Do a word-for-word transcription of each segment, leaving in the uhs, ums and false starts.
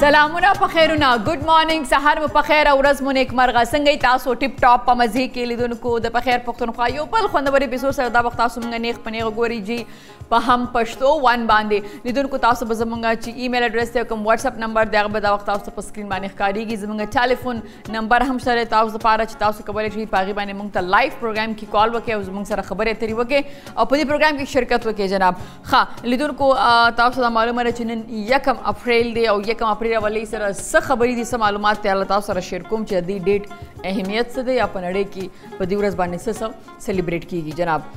سلامونه پخیرونه ګډ مارنینګ سهار مو پخیر او ورځ مو نیکمرغه څنګه تاسو ټیپ ټاپ په مزه کې لیدونکو د پخیر پښتونخوا یو بل خوندور اپیزود سره دا وخت تاسو موږ نیک پنیغه ګوري جی په هم پښتو ون باندې لیدونکو تاسو به زموږ چې ایمیل اډرس ته کوم واتس اپ نمبر دغه به دا وخت تاسو په سکرین باندې ښکاریږي زموږ ټلیفون نمبر هم سره تاسو لپاره چې تاسو کولی شئ په هغې باندې موږ ته لایف پروګرام کې کال وکړئ او زموږ سره خبرې اترې وکړئ او په دې پروګرام کې شرکت وکړئ جناب ښه لیدونکو تاسو ته معلومه ده چې نن یکم اپریل دی او یکم اپریل ولې سره څه خبرې دي څه معلومات دی الله تاسو سره شیر کوم چې د دې ډیټ اهمیت څه دی یا په نړۍ کې په دې ورځ باندې څه څه سلیبریټ کیږي جناب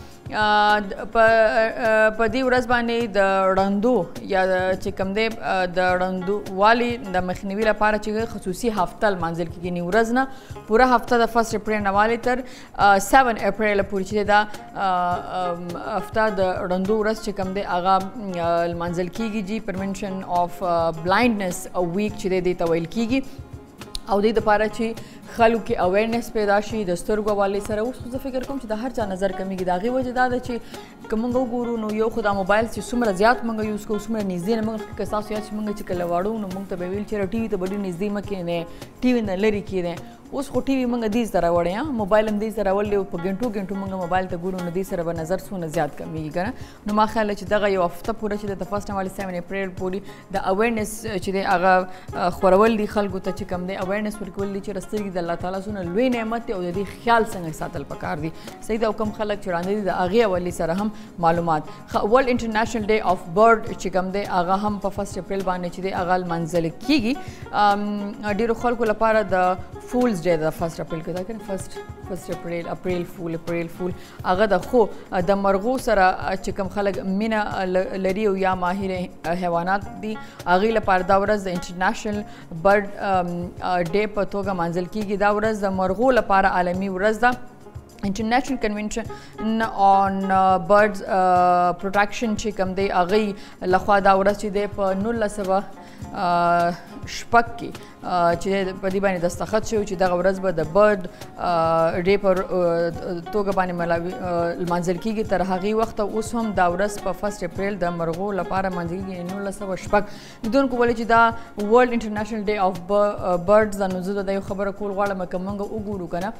په دې ورځ باندې د ړندو یا چې کوم دی د ړندو والي د مخنیوي لپاره چې خصوصي هفته لمانځل کیږي نی ورځ نه پوره هفته د فرست اپریل نه والي تر سیون اپریل پورې چې دا هفته د ړندو ورځ چې کوم دی هغه لمانځل کیږي جی پرونشن اف بلایندنس ویک چې دی دې ته ویل کیږي او دې دپاره چې خلکو کې اویرنس پیدا شي د سترګو حوالې سره اوس خو زه فکر کوم چې د هر چا نظر کمیږي د هغې وجه دا ده چې که موږ وګورو نو یو خو دا موبایل چې څومره زیات موږ یوز کوو څومره نږدې نه موږ که ستاسو یاد چې موږ چې کله واړو نو موږ ته به ویل چې ټي وي ته به ډېر نږدې مه کښېنئ ټي وي نه لرې کښېنئ اوس خو ټي وي موږ دې سره راوړی موبایل هم دې سره راوړلی په ګنټو ګنټو موږ موبایل ته ګورو نو دې سره به نظر څومره زیات کمیږي که نه نو ما خیال چې دغه یو هفته پوره چې د فرست نوالي سیون اپریل پورې د اویرنس چې دی هغه خورول دي خلکو ته چې کوم دی اویرنس ورکول دي چې سترګې د الله تعالی څومره لوی نعمت دی او د دې خیال څنګه ساتل پکار دي صحیح ده او کوم خلک چې ړانده دي د هغې حوالې سره هم معلومات ورلډ انټرنیشنل ډے اف برډ چې کوم دی هغه هم په فرست اپریل باندې چې دی هغه لمانځل کیږي ډېرو خلکو لپاره د فولز ډے د فرست اپریل کې دا کنه فرست فرست اپریل اپریل فول اپریل فول هغه د خو د مرغو سره چې کوم خلک مینه لري او یا ماهر حیوانات دي هغې لپاره دا ورځ د انټرنیشنل برډ ډے په توګه مانځل کیږي دا ورځ د مرغو لپاره عالمي ورځ ده International Convention on uh, Birds uh, Protection چې کوم دی هغې لخوا دا ورځ چې دی په نولس سوه شپږ کې چې په دې باندې دستخط شوی چې دغه ورځ به د برډ ډے پر توګه باندې لمانځل کیږي تر هغې وخته اوس هم دا ورځ په فرست اپریل د مرغو لپاره لمانځل کیږي نولس سوه شپږ لیدونکو ولې چې دا ورلډ انټرنیشنل ډے اف برډز دا نو زه د یو خبره کول غواړم که موږ وګورو که نه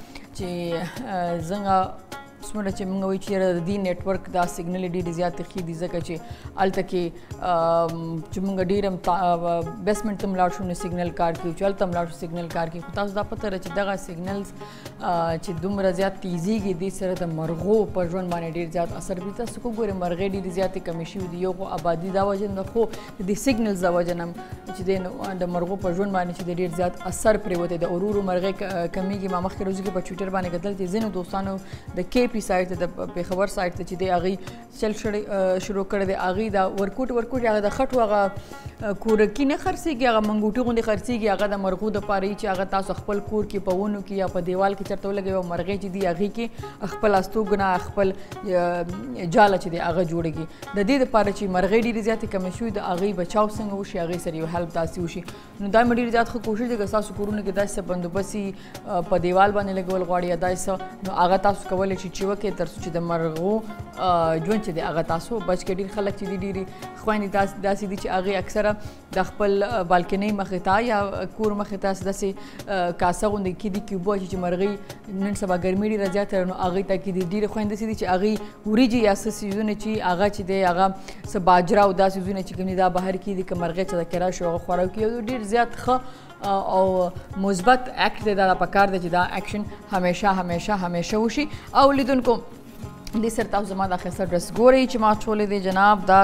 چې څنګه څومره چې موږ وایو چې د دې نیټورک دا سګنل ډېرې زیاتې ښې دي ځکه چې هلته کې چې موږ ډېر هم بیسمنټ ته هم لاړ شو نو سګنل کار کوي چې هلته هم لاړ شو سګنل کار کوي خو تاسو دا پته ده چې دغه سګنلز چې دومره زیات تیزیږي دې سره د مرغو په ژوند باندې ډېر زیات اثر کوي تاسو کو ګورئ مرغۍ ډېرې زیاتې کمې شوي دي یو خو آبادي دا وجه نه خو د دې سګنلز د وجه نه چې دی د مرغو په ژوند باندې چې دی ډېر زیات اثر پرېوتی د ورو ورو مرغۍ کمیږي ما مخکې ورځو کې په ټویټر باندې کتل چې ځینو دوستانو د کیپ پی سایډ ته د پېښور سایډ ته چې دی هغې چل شروع کړی دی هغې دا ورکوټ ورکوټ هغه د خټو هغه کورکي نه خرڅېږي هغه منګوټي غوندې خرڅېږي هغه د مرغو دپاره وي چې هغه تاسو خپل کور کې په ونو کې یا په دیوال کې چېرته ولګوئ او مرغۍ چې دي هغې کې خپل استوګ نه خپل جاله چې دی هغه جوړېږي د دې دپاره چې مرغۍ ډېرې زیاتې کمې شوي د هغې بچاو څنګه وشي هغې سره یو هیلپ داسې وشي نو دا مې ډېر زیات ښه کوشش دی که ستاسو کورونو کې داسې څه بندوبست په دیوال باندې لګول غواړي یا داسې څه نو هغه تاسو کولی شئ چې وکړئ تر څو چې د مرغو ژوند چې دی هغه تاسو بچ کړئ ډېر خلک چې دي ډېرې خویندې داسې دي چې هغې اکثره د خپل بالکنۍ مخې ته یا کور مخې ته داسې کاسه غوندې کېدي کې اوبه چې مرغۍ نن سبا ګرمي ډېره زیاته نو هغې ته کېدي ډېرې خویندې داسې دي چې هغې وریجې یا څه څیزونه چې هغه چې دی هغه څه باجره او دا څیزونه چې کوم دي دا بهر کېدي که مرغۍ چې د کرا شو هغه خوراک کوي ډېر زیات ښه او مثبت اکټ دی دا پکار دی چې دا اکشن همیشه همیشه همیشه وشي او لیدونکو دې سره تاسو زما دا ښایسته ډرس ګورئ چې ما چولی دی جناب دا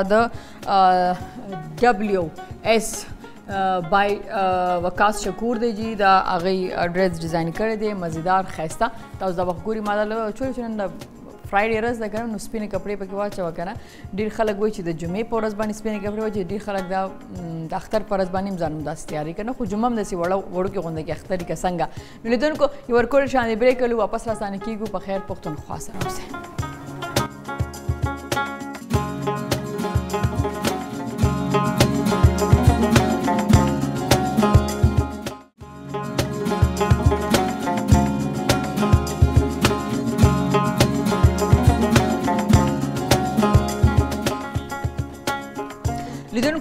د ډبلیو ایس بای وکاس شکور دی جی دا هغې ډرس ډیزاین کړی دی مزیدار ښایسته تاسو دا وخت ګورئ ما دا چولی چې نن د فرایډې ورځ ده که نه نو سپینې کپړې پکې واچوه که نه ډېر خلک وایي چې د جمعې په ورځ باندې سپینې کپړې واچوي ډېر خلک دا د اختر په ورځ باندې هم ځان همداسې تیاری که نه خو جمعه هم داسې وړوکې غونده کې اختر که څنګه نو لیدونکو یو ورکوړ شانې بریک کولو واپس راستانه کېږو په خیر پښتونخوا سره اوسئ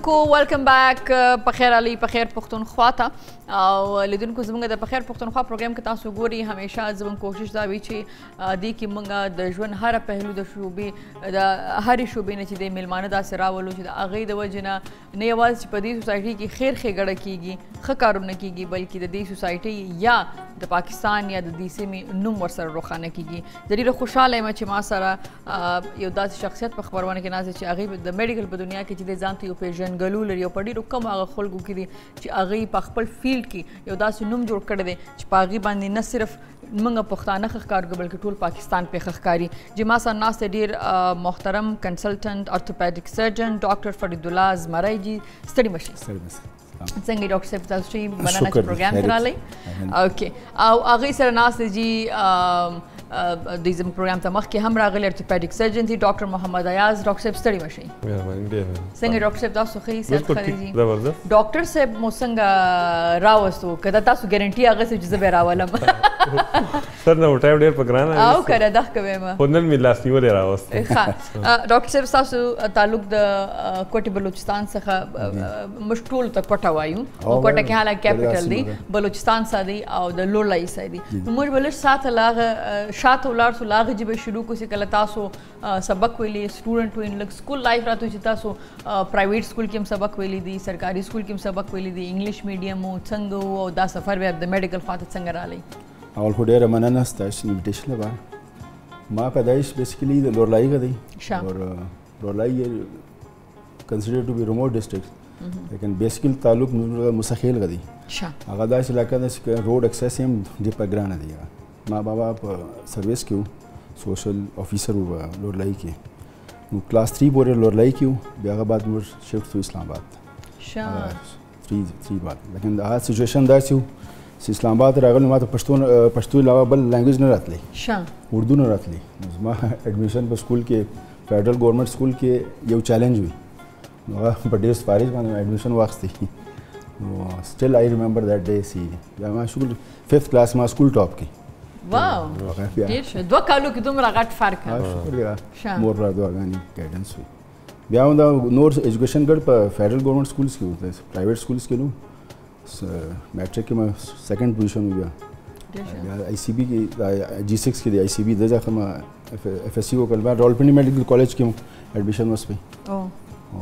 لیدونکو ویلکم بیک پخیر علي پخیر پختونخوا ته او لیدونکو زموږ د پخیر پختونخوا پروګرام کې تاسو ګوري همیشه زموږ کوشش دا وي چې دې کې موږ د ژوند هر پهلو د شوبې د هرې شوبې نه چې د میلمانه داسې راولو چې د هغې د وجې نه نه یوازې چې په دې سوسایټي کې خیر ښېګړه کېږي ښه کارونه کېږي بلکې د دې سوسایټۍ یا د پاکستان یا د دې سیمې نوم ورسره روښانه کېږي زه ډېره خوشحاله یم چې ما سره یو داسې شخصیت په خپرونه کې ناست چې هغې د میډیکل په دنیا کې چې د ځان ته یو پېژنګلو لري او په ډېرو کمو هغه خلکو کې دي چې هغې په خپل فیلډ کې یو داسې نوم جوړ کړی دی چې په هغې باندې نه صرف موږ پښتانه ښه ښکارو بلکې ټول پاکستان پې ښه ښکاري چې ما سره ناست دی ډېر محترم کنسلټنټ ارتوپیډیک سرجن ډاکټر فرید الله زمری جي ستړي مه شئ څنګه ډاکټر صاحب تاسو چې مننه چې پروګرام ته راغلی اوکې او هغې سره ناست دی جي د زموږ پروګرام ته مخکې هم راغلی ارتوپیډیک سرجن دي ډاکټر محمد ایاز ډاکټر صاحب ستړي مه شئ څنګه ډاکټر صاحب تاسو ښه صحت ښه دی ډاکټر صاحب مو څنګه راوستو که دا تاسو ګارنټي اخیستې چې زه به یې راولم سر نه ټایم ډېر په ګرانه او که نه دغه کوم خو نن مې لاس نیولی راوست ډاکټر صاحب ستاسو تعلق د کوټې بلوچستان څخه موږ ټولو ته کوټه وایو کوټه کې حاله کیپټل دی بلوچستان څخه دی او د لوړلایي څخه دی موږ به لږ ساته له هغه شاته ولاړ سو له هغې جبې شروع کړو چې کله تاسو سبق ویلي سټوډنټ وئ لږ سکول لایف راته چې تاسو پرایویټ سکول کې هم سبق ویلي دي سرکاري سکول کې هم سبق ویلي دي انګلیش میډیم و څنګه و او دا سفر بیا د میډیکل خوا ته څنګه راغلی اول خو ډېره مننه ستاسو انویټیشن لپاره ما پیدایش بیسیکلی د لوړلایي کا دی اور لوړلایي کنسیډر ټو بی ریموټ ډسټرکټ لیکن بیسیکل تعلق مستخیل کا دی هغه داسې علاقه ده چې روډ اکسیس هم ډېر په ګرانه دی ما بابا په سروس کې وو سوشل افیسر وو لوړلایي کې نو کلاس تھری پورې لوړلایي کې وو بیا هغه بعد موږ شفټ شو اسلام آباد تھری تھری بعد لیکن هغه سچویشن داسې وو چې اسلام آباد راغلم ما ته پښتو پښتو علاوه بل لینګویج نه راتلی اردو نه راتلی زما ایډمیشن په سکول کې فیډرل ګورنمنټ سکول کې یو چیلنج وي نو هغه په ډېر سپارش باندې ایډمیشن واخیستی نو سټل آی ریممبر دیٹ ډے سی بیا ما سکول ففتھ کلاس ما سکول ټاپ کې واو ډېر ښه دوه کالو کې دومره غټ فرق مور را دعاګانې ګایډنس وي بیا هم دا نور ایجوکیشن ګډ په فیډرل ګورنمنټ سکولس کې وو پرایویټ سکولس کې نو میټرک کې ما سیکنډ پوزیشن بیا بیا آی سی بي کې جی سکس کې دی آی سی بي د ځکه ما ایف ایس سی وکړل بیا راولپنډي میډیکل کالج کې هم ایډمیشن وسپی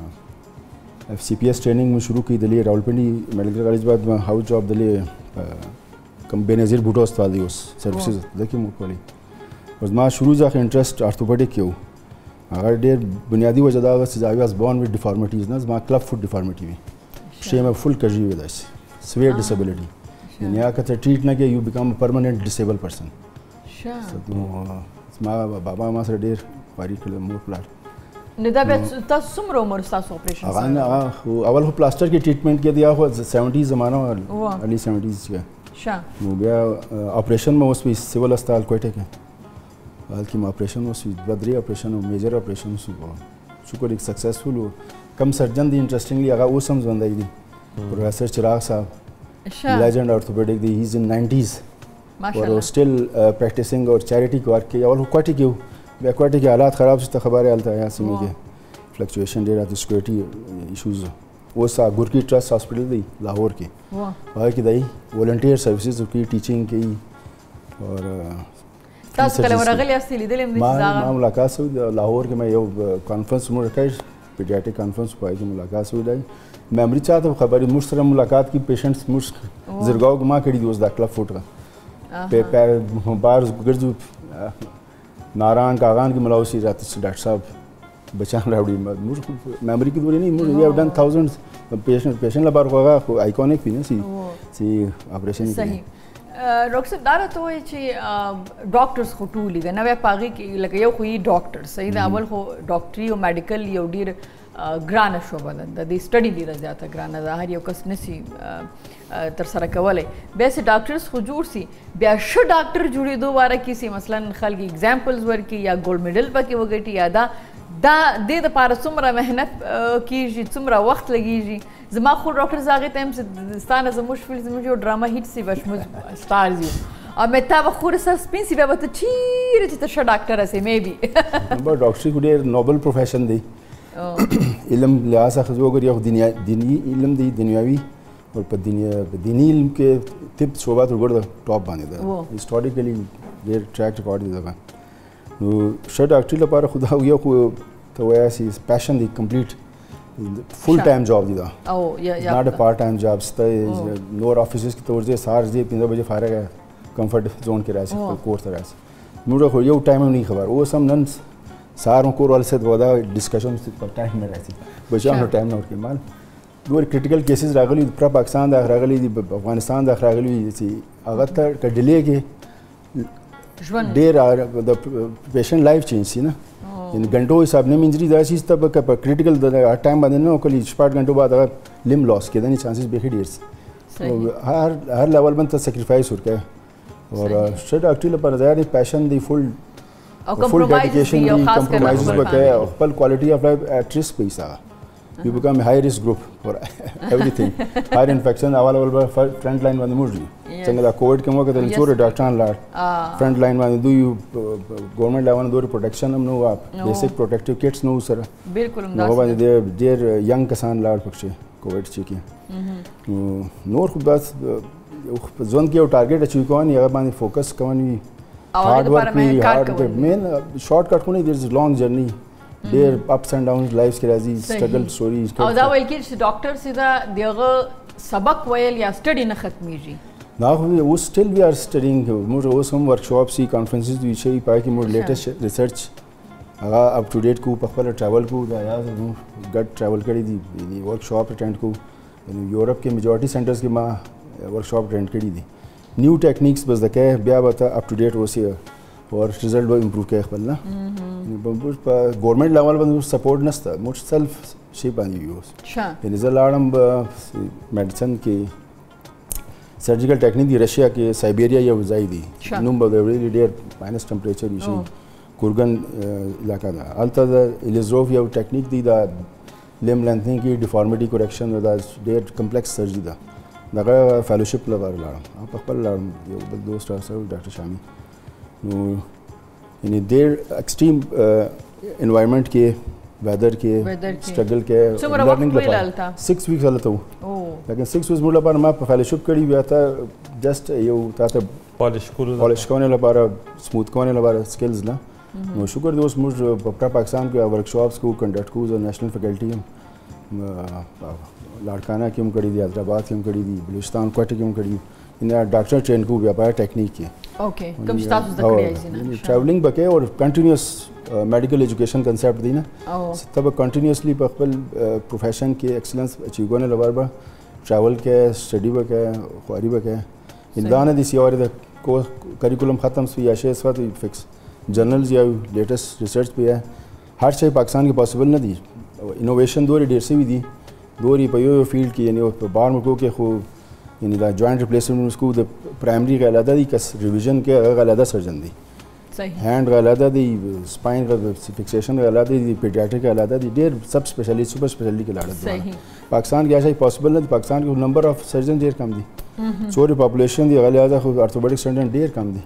اور ایف سی پی ایس ټریننګ مې شروع کړې دلې راولپنډي میډیکل کالج بعد ما هاوس جاب دلې کم بېنظیر بوټو هسپتال دی اوس سروسز ده کې مو کولی اوس ما شروع ځکه انټرسټ ارتوپیډیک کې و هغه ډېر بنیادي وجه دا وه چې آی واز بورن وذ ډیفارمیټیز نه زما کلب فوټ ډیفارمیټي وي پښې مې فل کږې وي داسې سویر ډسبلټي یعنې هغه که ته ټریټ نه کوې یو بیکم پرمننټ ډسیبل پرسن نو زما بابا ما سره ډېر خواري کړې مور پلار نو دا بیا تاسو څومره عمر ستاسو اپریشن هغه اول خو پلاسټر کې ټریټمنټ کې دی هغه سیونټیز زمانه ارلی سیونټیز کې نو بیا اپریشن مې وسوي سیول هسپتال کوټه کې هلته مې اپریشن وسوي دوه درې اپریشن میجر اپریشن وسو شکر یک سکسیسفل و کم سرجن دی انټرسټینګلی هغه اوس هم ژوندی دی پروفیسر چراغ صاحب لیجنډ ارتوپیډیک دی هی از ان ناینټیز اور سټل پریکټیسنګ اور چیریټي ورک کوي اول کوټه کې و بیا کوټه کې حالات خراب شو ته خبرې هلته یا سیمې کې فلکچویشن ډېر راته سکیورټي ایشوز اوس ګورکی ټرسټ هاسپټل دی لاهور کې هغه کې دی ولنټیر سروسز کوي ټیچینګ کوي اور تاسو کله ورغلی یاستئ لیدلی هم ما ما ملاقات شوی لاهور کې مې یو کانفرنس مو کړی پیډیاټریک کانفرنس په هغې کې ملاقات شوی دی میمري چاته خبرې موږ سره ملاقات کې پیشنټس موږ زرګاو کې ما کړي دي اوس دا کلب فوټ بار ګرځو ناران کاغان کې ملاوسي راته ډاکټر صاحب بچان راوړي موږ میمري کې دوی نه موږ یو ډن تھاؤزنډ پیشنټ پیشنټ لپاره خو هغه آیکونیک وي نه سي چې اپریشن صحیح ډاکټر صاحب دا راته وایي چې ډاکټرس خو ټول دي نه بیا په هغې کې لکه یو خو یې ډاکټر صحیح ده اول خو ډاکټري او میډیکل یو ډېر ګرانه شوبه ده د دې سټډي ډېره زیاته ګرانه ده هر یو کس نسي ترسره کولی بیا چې ډاکټرس خو جوړ سي بیا ښه ډاکټر جوړېدو باره کې سي مثلا خلک اګزامپلز ورکړي یا ګولډ میډل پکې وګټي یا دا دا دې دپاره څومره محنت کېږي څومره وخت لګېږي زما خو ډاکټر زه هغې ته یم چې ستا نه زموږ فیلډ زموږ یو ډرامه هیټ سي به زموږ سټارز یو او مې تا به خو سر سپین سي بیا به ته چیرې چې ته ښه ډاکټره سې مې بي ډاکټري خو ډېر نوبل پروفیشن دی علم لحاظ څخه زه وګورم یو دنیا دینی علم دی دنیاوي او په دنیا په دینی علم کې طب شعبه تر ګوره ټاپ باندې ده هیسټوریکلی ډېر ټریک ریکارډ دی دغه نو ښه ډاکټري لپاره خو دا یو خو ته وایه چې پیشن دی کمپلیټ فل ټایم جاب دی دا ناټ ا پارټ ټایم جاب سته نور افیسز کې ته ورځې سهار ځې پنځه بجې فارغ یې کمفرټ زون کې راشي خپل کور ته راشي موږ خو یو ټایم هم نه خبر اوس هم نن سهار مو کور والا سره ودا ډسکشن په ټایم نه راځي بچا نو ټایم نه ورکړي مال نور کریټیکل کیسز راغلي پر پاکستان دا راغلي دي افغانستان دا راغلي دي هغه ته کډلې کې ژوند ډېر د پیشنټ لایف چینج شي نه ان غنټو حساب نه منځري دا شي ته په کریټیکل د ټایم باندې نه کلی شپږ غنټو بعد هغه لیم لاس کېدنې چانسز به ډېر شي هر هر لیول باندې سیکریفایس ورکړي اور ښه ډاکټري لپاره ځای دی پیشن دی فل فل ډیډیکیشن دی کمپرومایزز وکړي خپل کوالټي اف لایف ایٹ ریسک پیسا you become a high risk group for everything higher infection اول اول به فرنٹ لاین باندې موږ څنګه دا کووډ کې موږ د څور ډاکټران لاړ فرنٹ لاین باندې دوی ګورنمنت لیول دوی پروټیکشن هم نو اپ بیسیک پروټیکټیو کټس نو سره بالکل نو باندې ډېر ینګ کسان لاړ پکې کووډ چې کې نور خو بس ځون کې یو ټارګټ اچیو کوي هغه باندې فوکس کوي هارد ورک وی هارد مین شارټ کټ کو نه دیر از لانگ جرنی ډېر اپس اینڈ ډاونز لایف کې راځي سټرګل سټوري او دا ویل کې چې ډاکټر سیدا دغه سبق ویل یا سټډي نه ختميږي دا خو اوس سټیل وی آر سټډینګ موږ اوس هم ورکشاپ سي کانفرنسز دوی شي پای کې موږ لیټیسټ ریسرچ هغه اپ ټو ډیټ کو په خپل ټریول کو دا یا ګډ ټریول کړی دي ورکشاپ اټینډ کو یورپ کې میجورټي سنټرز کې ما ورکشاپ اټینډ کړی دي نیو ټیکنیکس بس دکې بیا به اپ ټو ډیټ اوسي اور رزلټ به امپروو کوي خپل نه په ګورنمنت لیول باندې سپورټ نشته موږ سیلف شي باندې یوز یعنی زه لاړم میډیسن کې سرجیکل ټیکنیک دی رشیا کې سایبیریا یو ځای دی نوم به ډېر ډېر ماینس ټمپریچر شي کورګن علاقه ده هلته د الیزروف یو ټیکنیک دی دا لیم لینتنګ کې ډیفارمیټي کریکشن دا ډېر کمپلیکس سرجری ده دغه فیلوشپ لپاره لاړم په خپل لاړم یو بل دوست سره ډاکټر شامي نو یعنی ډېر ایکسټریم انوایرمنٹ کې ویدر کې سټرګل کې لرننګ لپاره سکس ویکس هلته وو لیکن سکس ویکس موږ لپاره ما په فیلوشپ کړي بیا ته جسټ یو تا ته پالش کولو پالش کولو لپاره سموث کولو لپاره سکلز نه نو شکر دی اوس موږ په پاکستان کې ورکشاپس کو کنډکټ کوو د نېشنل فیکلټي هم لاړکانه کې هم کړي دي حیدرآباد کې هم کړي دي بلوچستان کوټه کې هم کړي دي ان ډاکټر ټرین کو بیا په ټیکنیک کې اوکے کوم تاسو زده کړی یې نه ټریولینګ بکې او کنټینیوس میډیکل ایجوکیشن کنسپټ دی نه تب کنټینیوسلی په خپل پروفیشن کې ایکسلنس اچیو غونه لپاره به ټریول کې سټډي وکړي خواري وکړي اندانه دي سیوری د کریکولم ختم سو یا شی سوات فکس جرنلز یا لیټیسټ ریسرچ په هر شی پاکستان کې پاسبل نه دي انوویشن دوری ډیر سی وی دي دوری په یو فیلډ کې یعنی په بار مکو کې خو یعنی دا جوائنٹ ریپلیسمنٹ کو د پرایمری کا علیحدہ دی کس ریویژن کے علیحدہ سرجن دی صحیح ہینڈ کا علیحدہ دی اسپائن کا فکسیشن کا علیحدہ دی پیڈیاٹرک کا علیحدہ دی ډیر سب اسپیشلسٹ سپر اسپیشلٹی کے لاڑت دی پاکستان کی ایسا پاسبل نہیں پاکستان کے نمبر آف سرجن ډیر کم دی سوری پاپولیشن دی علیحدہ خو آرتھوپیڈک سرجن ډیر کم دی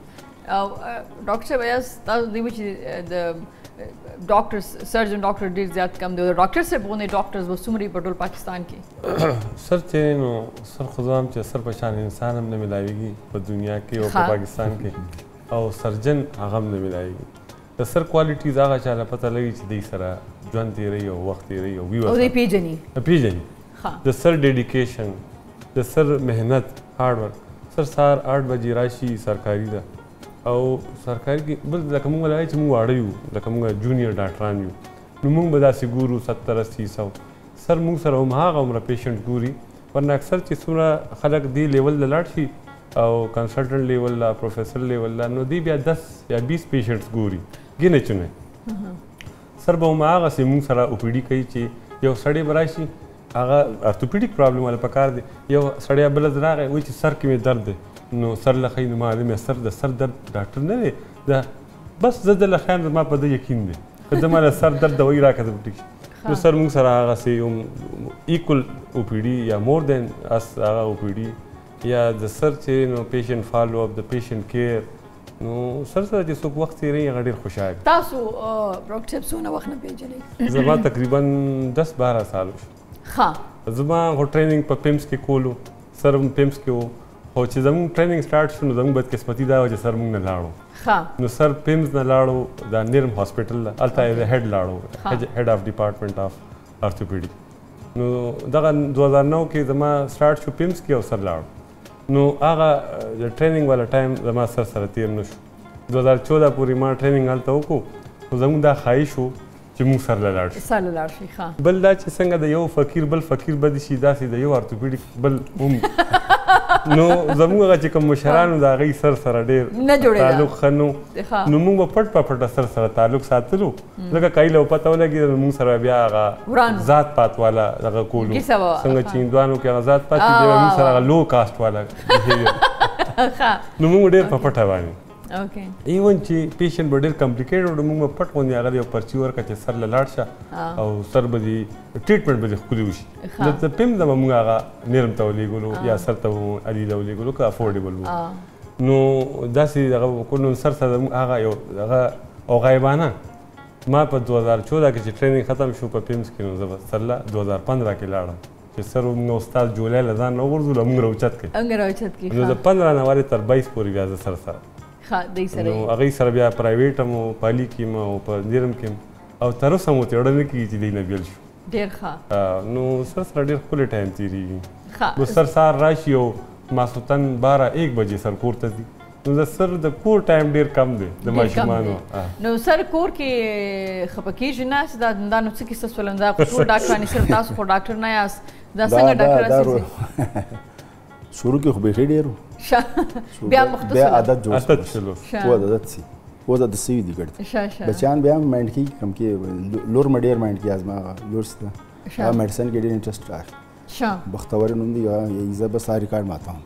ډاکټر صاحب تاسو دی چې د ډاکټر سرجن ډاکټر ډیر زیات کم دی ډاکټر صاحب باندې ډاکټرز وسومري په ټول پاکستان کې سر چې نو سر خدام چې سر پہچان انسان هم نه ملایويږي په دنیا کې او په پاکستان کې او سرجن هغه هم نه ملایويږي د سر کوالټیز هغه چاله پته لګي چې دی سره ژوند تیری او وخت تیری او وی او دی پیجنی پیجنی د سر ډیډیکیشن د سر مهنت هارد ورک سر سار آٹھ بجې راشي سرکاري ده او سرکاري کې بل لکه موږ وایو چې موږ واړه یو لکه موږ جونیئر ډاکټران یو نو موږ به داسې ګورو ستر اسی سو سر موږ سره هماغه عمره پیشنټ ګوري ورنه اکثر چې څومره خلک دی لیول ته لاړ شي او کنسلټنټ لیول لا پروفیسر لیول لا نو دی بیا دس یا بیس پیشنټس ګوري ګینې چونې سر به هماغسې موږ سره او پی ډي کوي چې یو سړی به راشي هغه ارتوپیډیک پرابلم والا پکار دی یو سړی بل راغی وایي چې سر کې مې درد دی نو سر لخی نو معلومه سر د سر درد ډاکټر نه دی دا بس زه د لخیان ما په د یقین دی که د مال سر درد دوايي راکړه ټیک نو سر موږ سره هغه سي ایکول او پی ډي یا مور دین اس هغه او پی ډي یا د سر چې نو پیشنټ فالو اپ د پیشنټ کیر نو سر سره چې څوک وخت تېروي هغه ډېر خوشحال تاسو ډاکټر صاحب څونه وخت نه پېژنئ؟ زما تقریبا دس باره سال وشو. ښه زما خو ټریننګ په پیمس کې کولو، سر هم پیمس کې و، خو چې زموږ ټریننګ سټارټ شو نو زموږ بدقسمتي دا وه چې سر موږ نه لاړو. نو سر پیمز نه لاړو، دا نیرم هاسپټل ده، هلته یې د هیډ لاړو، هیډ آف ډپارټمنټ آف ارتوپیډي. نو دغه دوه هزار نو کې زما سټارټ شو پیمس کې او سر لاړو. نو هغه د ټریننګ والا ټایم زما سر سره تېر نه شو. دوه هزار چوده پورې ما ټریننګ هلته وکړو، خو زموږ دا خواهش و چې موږ سر له لاړ شو. سر له لاړ شي. ښه. بل دا چې څنګه د یو فقیر بل فقیر بدې شي، داسې د یو ارتوپیډیک بل هم نو زموږ هغه چې کوم مشرانو د هغوی سر سره ډېر نه جوړېده، تعلق ښه نه و. نو موږ به پټ په پټه سر سره تعلق ساتلو، ځکه که هیله پته ولګېده نو موږ سره بیا هغه ذات پات والا دغه کولو، څنګه چې هندوانو کې هغه ذات پات دي، بیا موږ سره هغه لو کاسټ والا نو موږ ډېر په پټه باندې ایون چې پیشنټ به ډېر کمپلیکیټډ و، موږ به پټ غوندې هغه یو پرچي ورکړه چې سر له لاړ شه او سر به دې ټریټمنټ به دې ښکلي وشي. د پیم نه به موږ هغه نیرم ته ولېږلو یا سر ته به علي له ولېږلو که افورډیبل و. نو داسې دغه وکړو. نو سر سره زموږ هغه یو هغه او غایبانه ما په دوه هزار چوده کې چې ټریننګ ختم شو په پیمس کې، نو زه به سرله دوه هزار پندره کې لاړم چې سر موږ استاد جولای له ځان نه وغورځولو او موږ راوچت کړئ. نو د پندره نه وارې تر بایس پورې بیا زه سر سره نو هغوی سره بیا پرایویټ هم و، په علي کې هم او په نیرم کې هم، او تر اوسه مو تېړه نه کېږي چې دی نه بېل شو. ډېر ښه. نو سر سره ډېر ښکلی ټایم تېرېږي. نو سر سهار راشي او ماسخوتن باره ایک بجې سر کور ته ځي. نو د سر د کور ټایم ډېر کم دی د ماشومانو. نو سر کور کې خفه کېږي نه چې دا دا نو څه کیسه شول؟ دا خو ټول ډاکټران صرف تاسو خو ډاکټر نه یاست، دا څنګه ډاکټر شروع کې خو بیخي ډېر و، بیا بیا عادت جوړ شو، خو عادت سي اوس عادت سوي دي ګډ بچیان بیا هم مایند کوي، کم کې لور مې ډېر مایند کوي، ازما لور سته هغه میډیسن کې ډېر انټرسټ راغی، بختور نوم دی هغه، زه به ستا ریکارډ ماتوم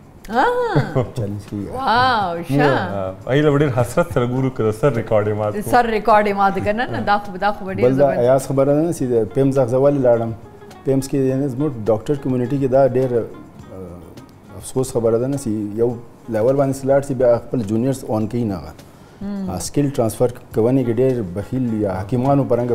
چیلنج کوي. واو ښه. ایله ډېر حسرت سره ګورو که د سر ریکارډ یې مات کړو. سر ریکارډ یې مات کړ. نه نه دا خو دا خو به ډېر بل دا ایاز خبره نه چې د پیمز هغه ولې لاړم. پیمز کې یعنې زموږ ډاکټر کمیونټي کې دا ډېر افسوس خبره ده نه چې یو لیول باندې لاړ شي بیا خپل جونیئرز اون کوي نه، هغه سکل ټرانسفر کوونې کې ډېر بخیل یا حکیمانو پرنګه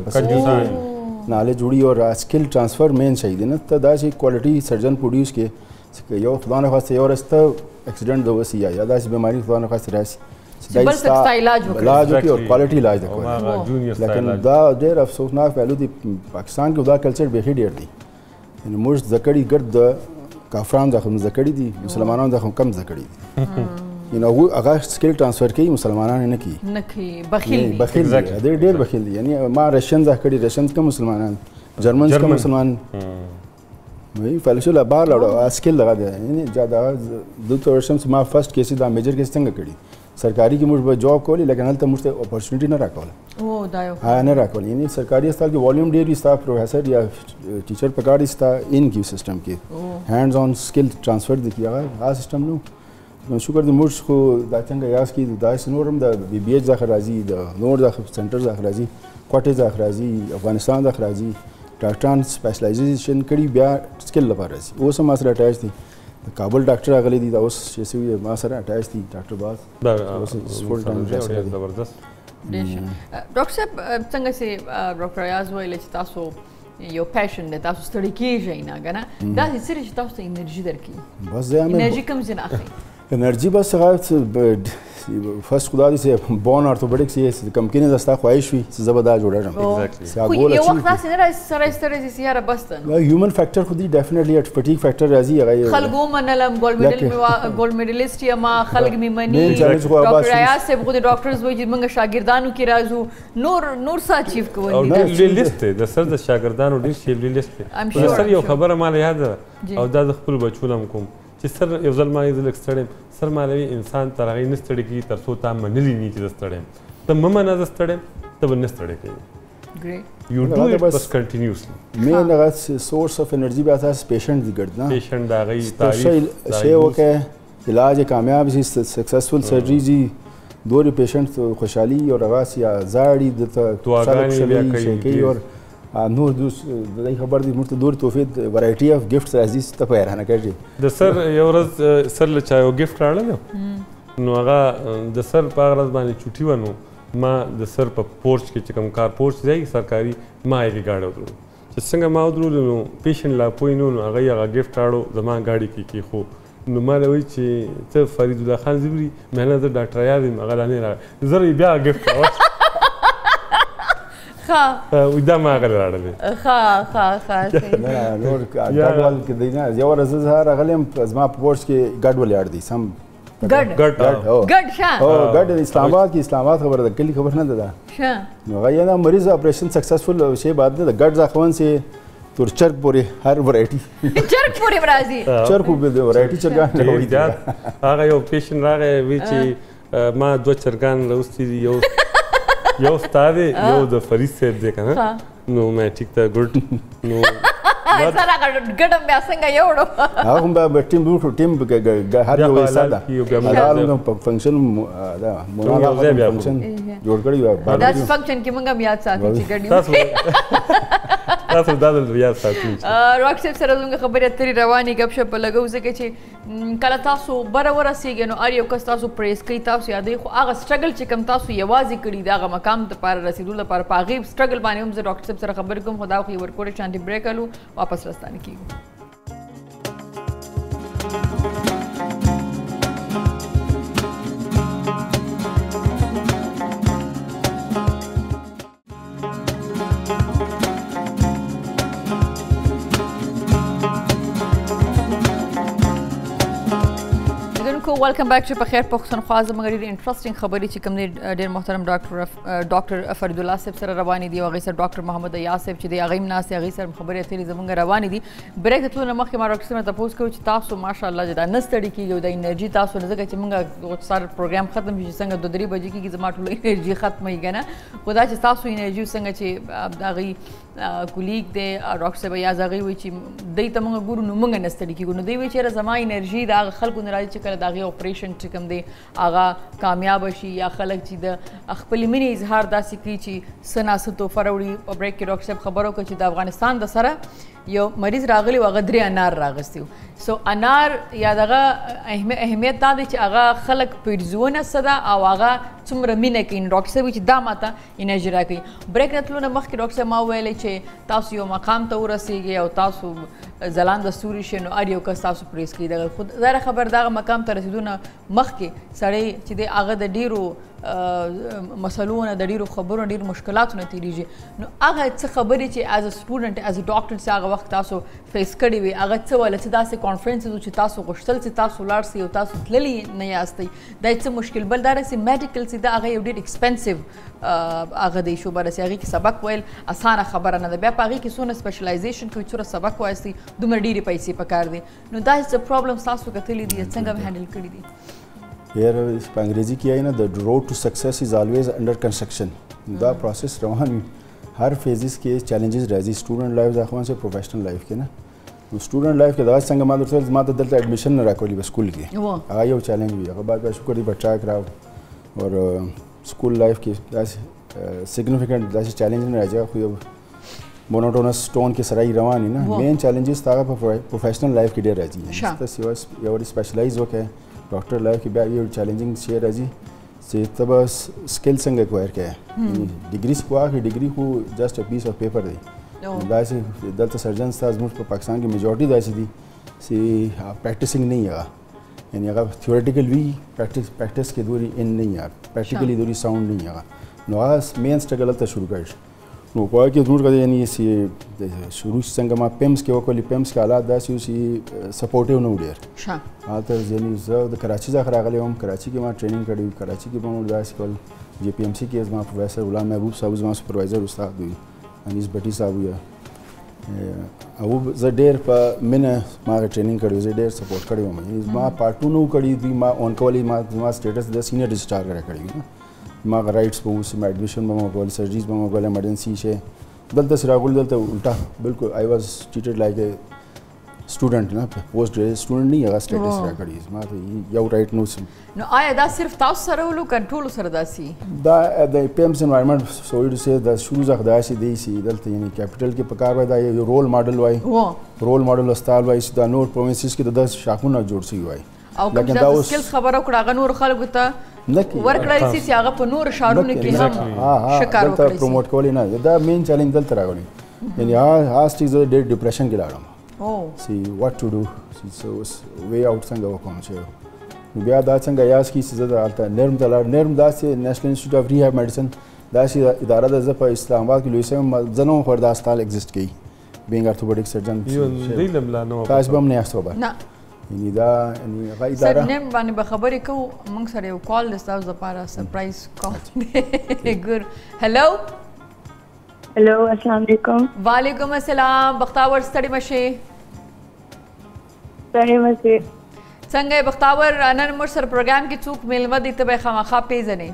پسې نالج وړي او سکل ټرانسفر مین شي دی نه. ته دا چې کوالټي سرجن پروډیوس کې یو خدای نه خواسته یو رسته اکسیډنټ د وسی یا داسې بیماری خدای نه خواسته راشي بل سخت علاج وکړي، علاج وکړي او کوالټي علاج وکړي. لیکن دا ډېر افسوسناک پهلو دی پاکستان کې دا کلچر بیخي ډېر دی. یعنې موږ زده کړي ګرد د کافرانو زخم زده کړي دي، مسلمانانو زخم کم زده کړي دي. یعنې هغوی هغه سکل ټرانسفر کوي، مسلمانان یې نه کوي. نه کوي، بخیل دي. بخیل دي، ډېر ډېر بخیل دي. یعنې ما رشین زده کړي، رشین کم مسلمانان، جرمنز کم مسلمان وایي فیلوشپ له بهر لاړو، سکل دغه دی. یعنې دغه دلته ورشم چې ما فرسټ کیس دا میجر کیس څنګه کړي. سرکاري کې موږ به جاب کولی، لیکن هلته موږ ته اپورچونیټي نه راکوله. او دا یو ها نه راکوله. یعنې سرکاري هسپتال کې والیوم ډېر وي، ستا پروفیسر یا ټیچر پکار دي ستا ان کې سسټم کې هینډز آن سکل ټرانسفر دی کې هغه هغه سسټم نو. نو شکر دی موږ خو دا څنګه یاز کې داسې نور هم د بي بي ایچ څخه راځي، د نور څخه سنټر څخه راځي، کوټې څخه راځي، افغانستان څخه راځي، ډاکټران سپیشلایزیشن کړي بیا سکل لپاره راځي. اوس هم ما سره اټیچ دي، د کابل ډاکټر راغلی دی، دا اوس چې سوي ما سره اټیچ دي ډاکټر باز. زبردست. ډاکټر صاحب څنګه چې ډاکټر ایاز ویل چې تاسو یو پیشنټ دی، تاسو ستړي کېږئ نه که نه، داسې څه چې تاسو ته انرژي درکوي؟ بس دی انرژي کوم ځای نه اخلئ؟ انرژي بس هغه فرست خدا دې چې بون ارتوپیډکس یې کمپنی دستا خواهش وي چې زه به دا جوړه کړم. خو یو وخت داسې نه راځي سره ستړی شي چې یاره بس ته نو هیومن فیکټر خو دې ډیفینټلی فټیګ فیکټر راځي. هغه خلک ومنلم، ګولډ میډل مې ګولډ میډلیسټ یم، خلک مې مني. ډاکټر ایاز صاحب خو د ډاکټرز وایي چې موږ شاګردانو کې راځو، نور نور څه اچیو کوئ؟ ډېر لیست دی د سر د شاګردانو، ډېر ښې لیست دی. د سر یو خبره ماله یاد ده او دا د خپلو بچو نه هم کوم چې سر یو ځل ما یې زه لږ ستړی یم. سر مالوي انسان تر هغې نه ستړی کېږي تر څو تا منلي نه چې زه ستړی یم. ته مه منه زه ستړی یم، ته به نه ستړی کوي. یو ډو اټ بس کنټینیوسلی. مین هغه سورس اف انرژي بیا تاسو پیشنټ دی ګرد نه پیشنټ د هغوی تعریف شی وکړئ، علاج یې کامیاب شي، سکسسفل سرجري ځي، دورې پیشنټ خوشحالي او رغاس یا زاړي دته دعاګانې بیا کوي اور نور دوس دای خبر دي موږ ته دور توفید ورایټي اف گیفټس راځي ته په هرانه کوي. د سر یو ورځ سر له چا یو ګیفټ راړل نو هغه د سر په هغه ورځ باندې چوټي وه نو ما د سر په پورچ کې چې کوم کار پورچ دی سرکاري ما هغې ګاډی ودرولو چې څنګه ما ودرولو نو پیشنټ لا پوه نو نو هغه یې هغه ګفټ راوړو زما ګاډي کې کېښو نو ما له وایي چې ته فرید الله خان زبري مهنه زه ډاکټر یاد یم هغه لا نه راغی زه یې بیا ګفټ راوړم ښه دا ما هغه راوړلی ښه ښه ښه نه نور ګډوال کې دی نه یو ورځ زه راغلی یم زما په پورچ کې ګډ ولاړ دی سم ګډ ګډ ګډ ښه هو ګډ اسلام آباد کې اسلام آباد خبره ده کلي خبر نه ده ښه نو هغه یې نه مریض اپریشن سکسسفل شی بعد ده ګډ زخمن سي تر چرګ پورې هر ورایټي چرګ پورې به راځي چرګ خو به ورایټي چرګان راوړي هغه یو پیشنټ راغی وی چې ما دوه چرګان راوستي دي یو یو ستا دی یو د فرید صاحب دی که نه نو ما ټیک ده ګډ نو سره ګډم بیا څنګه یوړو هغه هم به ټیم وکړو ټیم هر یو حصه ده هغه په فنکشن دا مونږ فنکشن جوړ کړی و دا فنکشن کې مونږ بیا ساتي چې ګډ تاسو دا د بیا ساتي راک صاحب سره زموږ خبرې اترې روانې ګپ شپ لګو ځکه چې کله تاسو بره ورسېږئ نو هر یو کس تاسو پریز کوي تاسو یادوي خو هغه سټرګل چې کوم تاسو یوازې کړي د هغه مقام دپاره رسېدو لپاره په هغې سټرګل باندې هم زه ډاکټر صاحب سره خبرې کوم خو دا خو یې ورکوړې شانتې بریک هلو واپس راستانه کیږو ویلکم بیک ټو پخیر پختونخوا زموږ ډېرې انټرسټینګ خبرې چې کوم دی ډېر محترم ډاکټر ډاکټر فرید الله صاحب سره روانې دي او هغې سره ډاکټر محمد ایاز صاحب چې دی هغې هم ناست دي هغې سره خبرې اترې زموږ روانې دي بریک ته تلو نه مخکې ما ډاکټر صاحب نه تپوس کوو چې تاسو ماشاءالله چې دا نه ستړي کېږئ او دا انرژي تاسو نه ځکه چې موږ سر پروګرام ختم شي چې څنګه دوه درې بجې کېږي زما ټوله انرژي ختموي که نه خو دا چې تاسو انرژي څنګه چې د هغې کولیګ دی ډاکټر صاحب ایاز هغې وایي چې دوی ته موږ ګورو نو موږ نه ستړي کېږو نو دوی وایي چېرې زما انرژي د هغه خلکو نه راځي چې کله د هغې اپریشن چې کوم دی هغه کامیاب شي یا خلک چې د خپلې مینې اظهار داسې کړي چې څه ناڅه تحفه راوړي په بریک کې ډاکټر صاحب خبره وکړه چې د افغانستان د سره یو مریض راغلی و هغه درې انار راغستی و سو انار یا دغه اهمیت دا دی چې هغه خلک پیرزونه څه ده او هغه څومره مینه کوي نو ډاکټر صاحب چې دا ماته انرژي راکوي بریک نه تلو نه مخکې ډاکټر صاحب ما وویلی چې تاسو یو مقام ته ورسېږئ او تاسو ځلانده ستوري شئ نو هر یو کس تاسو پریز کوي دغه خو ظاهره خبر دغه مقام ته رسېدو نه مخکې سړی چې دی هغه د ډېرو مسلو نه د ډېرو خبرو نه ډېرو مشکلاتو نه تېرېږي نو هغه څه خبرې چې ایز ا سټوډنټ ایز ا ډاکټر چې هغه وخت تاسو فیس کړي وي هغه څه وله څه داسې کانفرنسز و چې تاسو غوښتل چې تاسو ولاړ سئ او تاسو تللي نه یاستئ دا څه مشکل بل دا رسې میډیکل چې دا هغه یو ډېر ایکسپنسیو هغه دی شوبه رسې هغې کې سبق ویل اسانه خبره نه ده بیا په هغې کې څونه سپیشلایزیشن کوي څومره سبق وایستئ دومره ډېرې پیسې پکار دي نو دا څه پرابلمس تاسو کتلي دي څنګه هینډل کړي دي یار په انګریزي کې آئی نه د روډ ټو سکسیس از آلویز انډر کنسټرکشن دا پروسیس روان وي هر فیزز کې چیلنجز راځي سټوډنټ لایف ځکه چې پروفیشنل لایف کې نه نو سټوډنټ لایف کې دا څنګه ما درته ما ته دلته اډمیشن نه راکولي په سکول کې هغه یو چیلنج وي هغه بعد شکر دی په ټراک راو اور سکول لایف کې داسې سیګنیفیکنټ داسې چیلنج نه راځي خو یو مونوټونس ټون کې سره روان نه مین چیلنجز هغه په پروفیشنل لایف کې ډېر راځي تاسو یو سپیشلایز وکړئ ډاکټر لایف کې بیا یو چیلنجینګ شی راځي چې ته به سکل څنګه اکوایر کړې ډګري خو هغه ډګري خو جسټ ا پیس اف پیپر دی داسې دلته سرجنز ته زموږ په پاکستان کې میجورټي داسې دي چې پریکټسینګ نه هغه یعنی هغه تھیوریټیکل وی پریکټس پریکټس کې دوری ان نه هغه پریکټیکلی دوری ساوند نه هغه نو هغه مین سټرګل ته شروع کړ نو په هغه کې زموږ کده یعنی چې شروع څنګه ما پیمس کې وکړل پیمس کې حالات داسې چې سپورټیو نه وډیر ښه هلته یعنی زه د کراچي څخه راغلی وم کراچي کې ما ټریننګ کړی کراچي کې به مو داسې کول جی پی ایم سی کې زما پروفیسر غلام محبوب صاحب زما سپروایزر استاد وي انیس بټي صاحب وي او زه ډېر په مینه ما ټریننګ کړی زه ډېر سپورټ کړی وم ما پارټونو کړي دي ما اون کولی ما زما سټیټس د سینیئر رجسټرار را کړی ما رائټس په اوس ما ایډمیشن به مو کول سرجریز به مو کول ایمرجنسي شي دلته سره راغول دلته الټا بالکل آی واز ټریټډ لایک ا سټوډنټ نه پوسټ ګریجویټ سټوډنټ نه هغه سټیټس را کړی ما ته یو رائټ نو سم نو آیا دا صرف تاسو سره ولو کنټرول سره داسي دا د پیمس انوایرنمنت سوري ټو سي دا شروع ځخ داسي دی سي دلته یعنی کیپټل کې پکار وای دا یو رول ماډل وای رول ماډل استاد وای دا نور پروینسز کې د شاخونه جوړ شي وای او کوم چې سکلز خبره وکړه هغه نور خلکو ته ورکړی سي چې هغه په نور ښارونو کې هم ښه کار وکړی پروموټ کولی نه دا مین چیلنج دلته راغلی یعنې هغه سټیج زه ډېر ډپریشن کې لاړم سی واټ ټو ډو وے آوټ څنګه وکړم چې بیا دا څنګه یاس کړي چې زه هلته نرم ته لاړم نرم داسې نیشنل انسټیټیوټ اف ریهاب میډیسن داسې اداره ده زه په اسلام آباد کې لوی شوی یم زه نه وم خبر دا هسپتال ایګزسټ کوي بینګ ارتوپیډیک سرجن تاسو به هم نه یاست خبر یعنې دا یعنې هغه اداره سر نیم باندې به خبرې کوو موږ سره یو کال دی ستاسو دپاره سرپرایز کال دی ګور هلو هلو السلام علیکم وعلیکم السلام بختاور ستړي مه شئ ستړي مه شئ څنګه یې بختاور نن موږ سره پروګرام کې څوک میلمه دی ته به یې خامخا پیژنې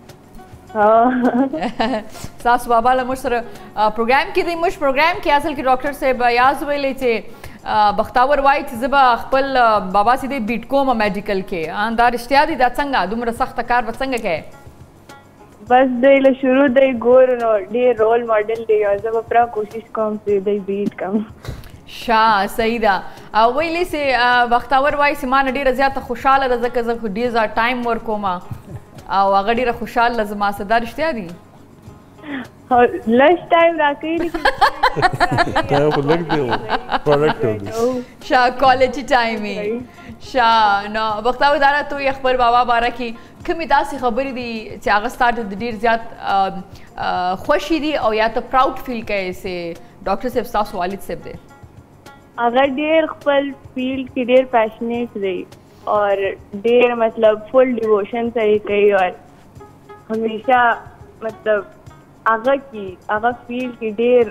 ستاسو بابا له موږ سره پروګرام کې دی موږ پروګرام کې اصل کې ډاکټر صاحب یاز ویلی چې بختاور وایي چې زه به خپل بابا سیدې بیټ کوم میډیکل کې دا رښتیا دي دا څنګه دومره سخته کار به څنګه کوې بس دی له شروع دی ګور نو ډېر رول ماډل دی او زه به پوره کوشش کوم چې دی بیټ کړم شا صحیح ده او ویلی سي بختاور وایي چې ما نه ډېره زیاته خوشحاله ده ځکه زه ډېر زیات ټایم ورکوم او هغه ډېره خوشحاله ده زما سره دا رښتیا دي لږ ټایم راکوي شا کوالټي ټایم یې شا نو بختاور دا راته وایي خپل بابا باره کې کومې داسې خبرې دي چې هغه ستا ته ډېر زیات خوښې دي او یا ته پراؤډ فیل کوې چې ډاکټر صاحب ستاسو والد صاحب دی هغه ډېر خپل فیلډ کې ډېر پیشنیټ دی اور ډېر مطلب فل ډیووشن سره یې کوي اور همیشه مطلب هغه کې هغه فیلډ کې ډېر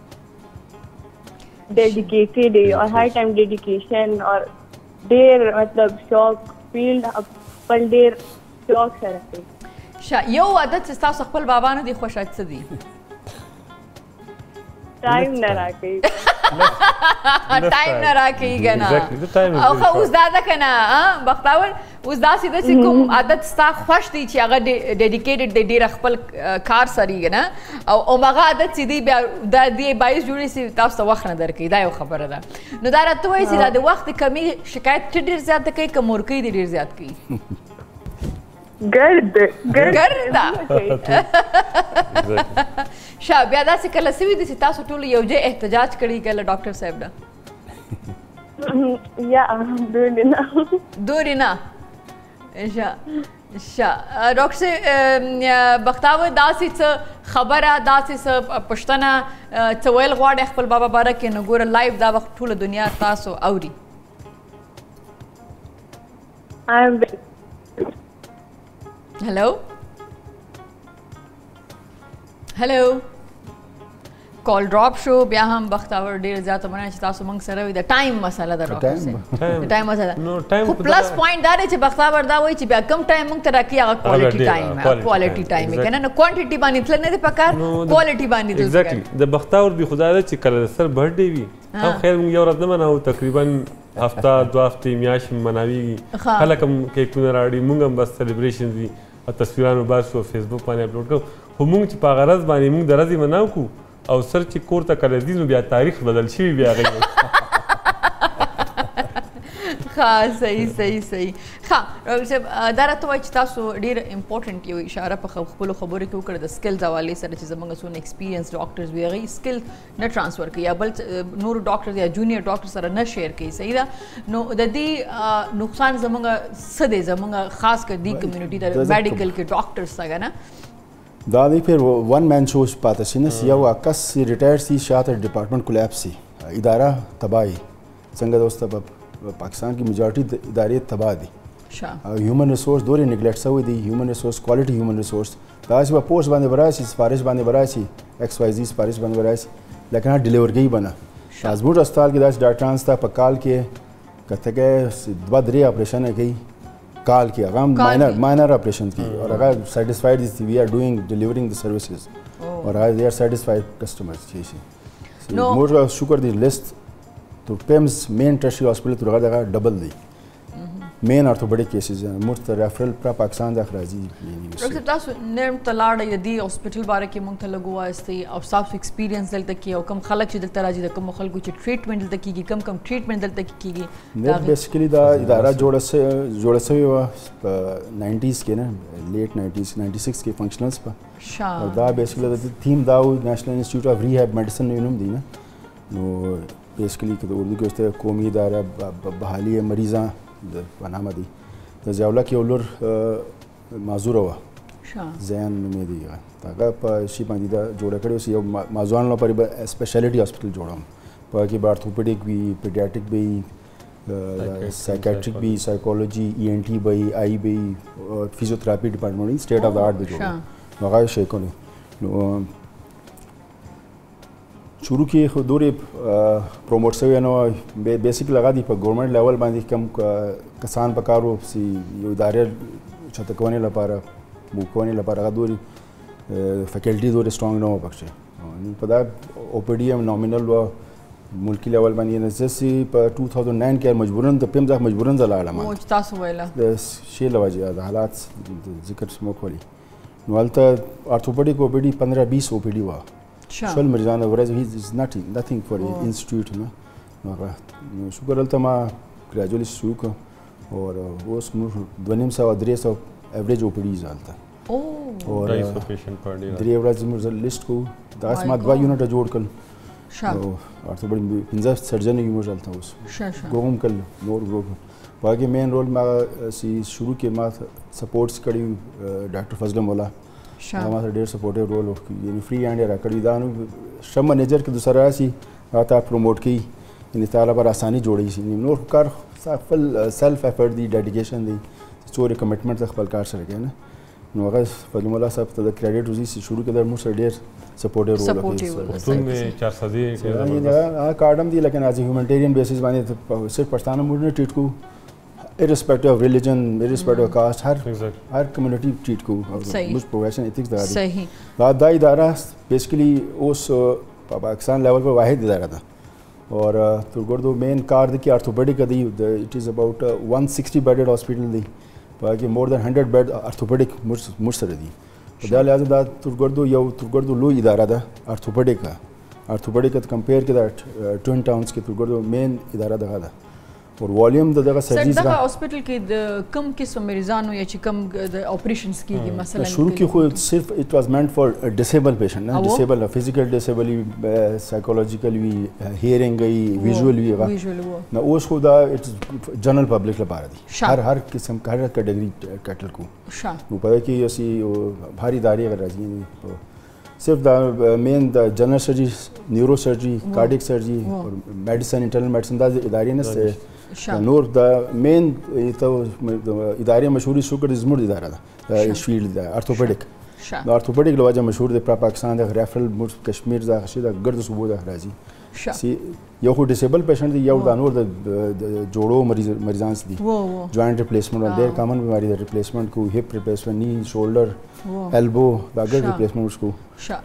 ډیډیکیټډ دی اور هر ټایم ډیډیکیشن اور ډېر مطلب شوق فیلډ خپل ډېر شوق سره کوي شا یو عادت چې ستاسو خپل بابا نه دی خوښ څه دی ټایم نه راکوي ټایم نه راکوي که نه او ښه اوس دا ده که نه بختاور اوس داسې ده چې کوم عادت ستا خوښ دی چې هغه ډیډیکیټډ دی ډېره خپل کار سره که نه او هماغه عادت چې دی بیا دا دې باعث جوړوي چې تاسو ته وخت نه درکوي دا یو خبره ده نو دا راته وایي چې دا د وخت د کمي شکایت ته ډېر زیات کوي که مورکۍ دې ډېر زیات کوي ګرد ګرد شا بیا داسې کله سوي دي چې تاسو ټولو یو ځای احتجاج کړی که له ډاکټر صاحب نه یا دورې نه دورې نه شا شا ډاکټر صاحب بختاور داسې څه خبره داسې څه پوښتنه څه ویل غواړئ خپل بابا باره کې نو ګوره لایف دا وخت ټوله دنیا تاسو اوري هلو هلو کال ډراپ شو بیا هم بختاور ډېر زیاته مننه چې تاسو موږ سره وي د ټایم مسله ده ډاکټر صاحب د ټایم مسله خو پلس پوینټ دا دی چې بختاور دا وایي چې بیا کم ټایم موږ ته راکوي هغه کوالټي ټایم کوالټي ټایم یې که نه نو کوانټیټي باندې تلل نه دی پکار کوالټي باندې تلل ایګزیکټلی د بختاور دی خو دا ده چې کله د سر برډې وي هم خیر موږ یو ورځ نه مناوو تقریبا هفته دوه هفتې میاشتې مناویږي خلک هم کیکونه راوړي موږ هم بس سلیبریشنز وي او تصویرانو باسو فیسبوک باندې اپلوډ کوو خو موږ چې په هغه ورځ باندې موږ د ورځې مناو کړو او سر چې کور ته کله ځي نو بیا تاریخ بدل شوي بیا هغې ښه صحیح صحیح صحیح ښه ډاکټر صاحب دا راته وایي چې تاسو ډېر امپورټنټ یو اشاره په خپلو خبرو کې وکړه د سکلز حوالې سره چې زموږ څونه ایکسپیرینس ډاکټرز وي هغوی سکل نه ټرانسفر کوي یا بل نورو ډاکټرز یا جونیئر ډاکټر سره نه شیر کوي صحیح ده نو د دې نقصان زموږ څه دی زموږ خاص کر دې کمیونټي ته میډیکل کې ډاکټرز ته که نه دا دی پھر ون مین شو پاتې شي نه یو کس ریټایر شي شاته ډپارټمنټ کولیپس شي اداره تباهي څنګه د اوس پاکستان کې میجارټي ادارې تباه دي هیومن ریسورس دورې نیګلیکټ شوی دی هیومن ریسورس کوالټي هیومن ریسورس داسې به پوسټ باندې به راشي سفارش باندې به راشي ایکس وائی زی سفارش باندې به راشي لیکن هغه ډیلیورګي به نه ازموټ هسپتال کې داسې ډاکټران شته په کال کې که ته کې دوه درې اپریشنه کوي کال کې هغه ماینر ماینر اپریشن کی اور هغه سیټسفاइड دي وی آر ډوینګ ډیلیورینګ د سروسز اور هغه دے آر سیټسفاइड کسٹمرز شي شي موږ شکر دی لیست تو پیمز مین ټرشي هسپتال تر هغه ډبل دی مین ارثوپیډیک کیسز مرت ریفرل پر پاکستان د اخراجي ډاکټر تاسو نرم تلاړ د دې هسپټل باره کې مونږ ته لګو واسطي او تاسو ایکسپیرینس دلته کې او کم خلک چې دلته راځي د کوم خلکو چې ټریټمنټ دلته کیږي کم کم ټریټمنټ دلته کیږي دا بیسیکلی دا اداره جوړه سه جوړه سوی و په ناینټیز کې نه لیټ ناینټیز ناینټي سکس کې فنکشنلز په شاه دا بیسیکلی د تیم دا نیشنل انسټیټیوټ اف ریهاب میډیسن نوم دی نه نو بیسیکلی که د اردو کې واستې قومي اداره بحالي مریضان د پنامه دی د ضیاءالله کې یو لور معذوره وه زیان نومې دی هغه په شي باندې دا جوړه کړې اوس یو معذورانو لپاره به سپیشلیټي هاسپټل جوړوم په کې به ارثوپیډیک وي پیډیاټریک به وي سایکیاټریک به وي سایکولوجي ای این ټي به وي آی به وي فزیوتراپي ډپارټمنټ وي سټیټ اف د آرټ به جوړوم نو هغه شی کولی نو شروع کې خو دورې پروموټ شوی نو بیسیک لگا دی په ګورنمنټ لیول باندې کم کسان پکارو سی یو ادارې چته کونې لپاره مو کونې لپاره هغه دوري فیکلټي دورې سترونګ نو پکشه په دا او پی ډي ام نومینل و ملکی لیول باندې نزسي په two thousand nine کې مجبورن د پم ځخ مجبورن زلاله ما تاسو ویلا د شی لواجه د حالات ذکر سمو کولی نو الته ارثوپیډیک او پی ډي fifteen twenty او پی ډي وا شل مریضان ورځ هی از ناتینګ ناتینګ فار انسټیټیوټ نو نو شکر الته ما ګریجویلی شروع کړ او اوس موږ دوه نیم سوه درې سوه ایوریج او پی ډي زالته او ढाई सौ patient per day درې ورځې موږ لیست کو دغه ما دوه یونټ جوړ کړل شاه او ارثوپیډیک پنځه سرجن یو موږ الته اوس شاه شاه ګوم کړل نور ګوم باقي مین رول ما سی شروع کې ما سپورټس کړی ډاکټر فضل مولا ما سره ډېر سپورټیو رول وکړي یعنی فری هینډ یې راکړی دا نو ښه منیجر کې دوسره راشي هغه ته پروموټ کوي یعنی تا لپاره اساني جوړوي شي نور کار خپل سیلف ایفرټ دی ډیډیکیشن دی څومره کمټمنټ خپل کار سره کوي نه نو هغه فضل مولا صاحب ته د کریډټ وزي شروع کې د موږ سره ډېر سپورټیو رول وکړي پښتون میں چار سدی هغه کارډم دی لیکن از هیومانیټیرین بیسس باندې صرف پښتانه موږ نه ټریټ کوو irrespective of religion, irrespective of caste, हर हर community treat को मुझ profession ethics दगा दी सही दा इदारा basically उस पाकिस्तान level पर वाहिद इदारा था और तो गुर्दो main कार दी की orthopedic का दी it is about one sixty bedded hospital दी बाकी more than one hundred bed orthopedic मुझ मुझ सर दी तो दा लिहाजा दा तो गुर्दो यो तो गुर्दो लो इदारा था orthopedic का orthopedic का compare के दा twin towns के तो गुर्दो main इदारा दगा था और volume د دغه سرجریز دغه هسپټل کې د کم قسم مریضانو یا چې کم د اپریشنز کیږي مثلا شروع کې خو صرف اټ واز مینټ فار ډیسیبل پیشنٹ نه ډیسیبل فزیکل ډیسیبل وی سایکولوژیکل وی هیرینګ وی ویژوال وی نه اوس خو دا اټ جنرال پبلک لپاره دي هر هر قسم هر کټګری کټل کو نو په کې اسی بھاری داری اگر راځي صرف دا مین د جنرال سرجری نیورو سرجری کارډیک سرجری اور میډیسن انټرنل میډیسن دا ادارې نه نور د مین ته ادارې مشهوري شکر زموږ اداره ده د فیلډ د ارثوپیډیک د ارثوپیډیک لوجه مشهور دی پر پاکستان د ریفرل کشمیر د خشي د ګرد صوبو د راځي سی یو خو ډیسیبل پیشنٹ دی یو د نور د جوړو مریض مریضان دي جوائنٹ ریپلیسمنٹ ډېر کامن بیماری د ریپلیسمنٹ کو هپ ریپلیسمنٹ نی شولډر ایلبو دا ګر ریپلیسمنٹ کو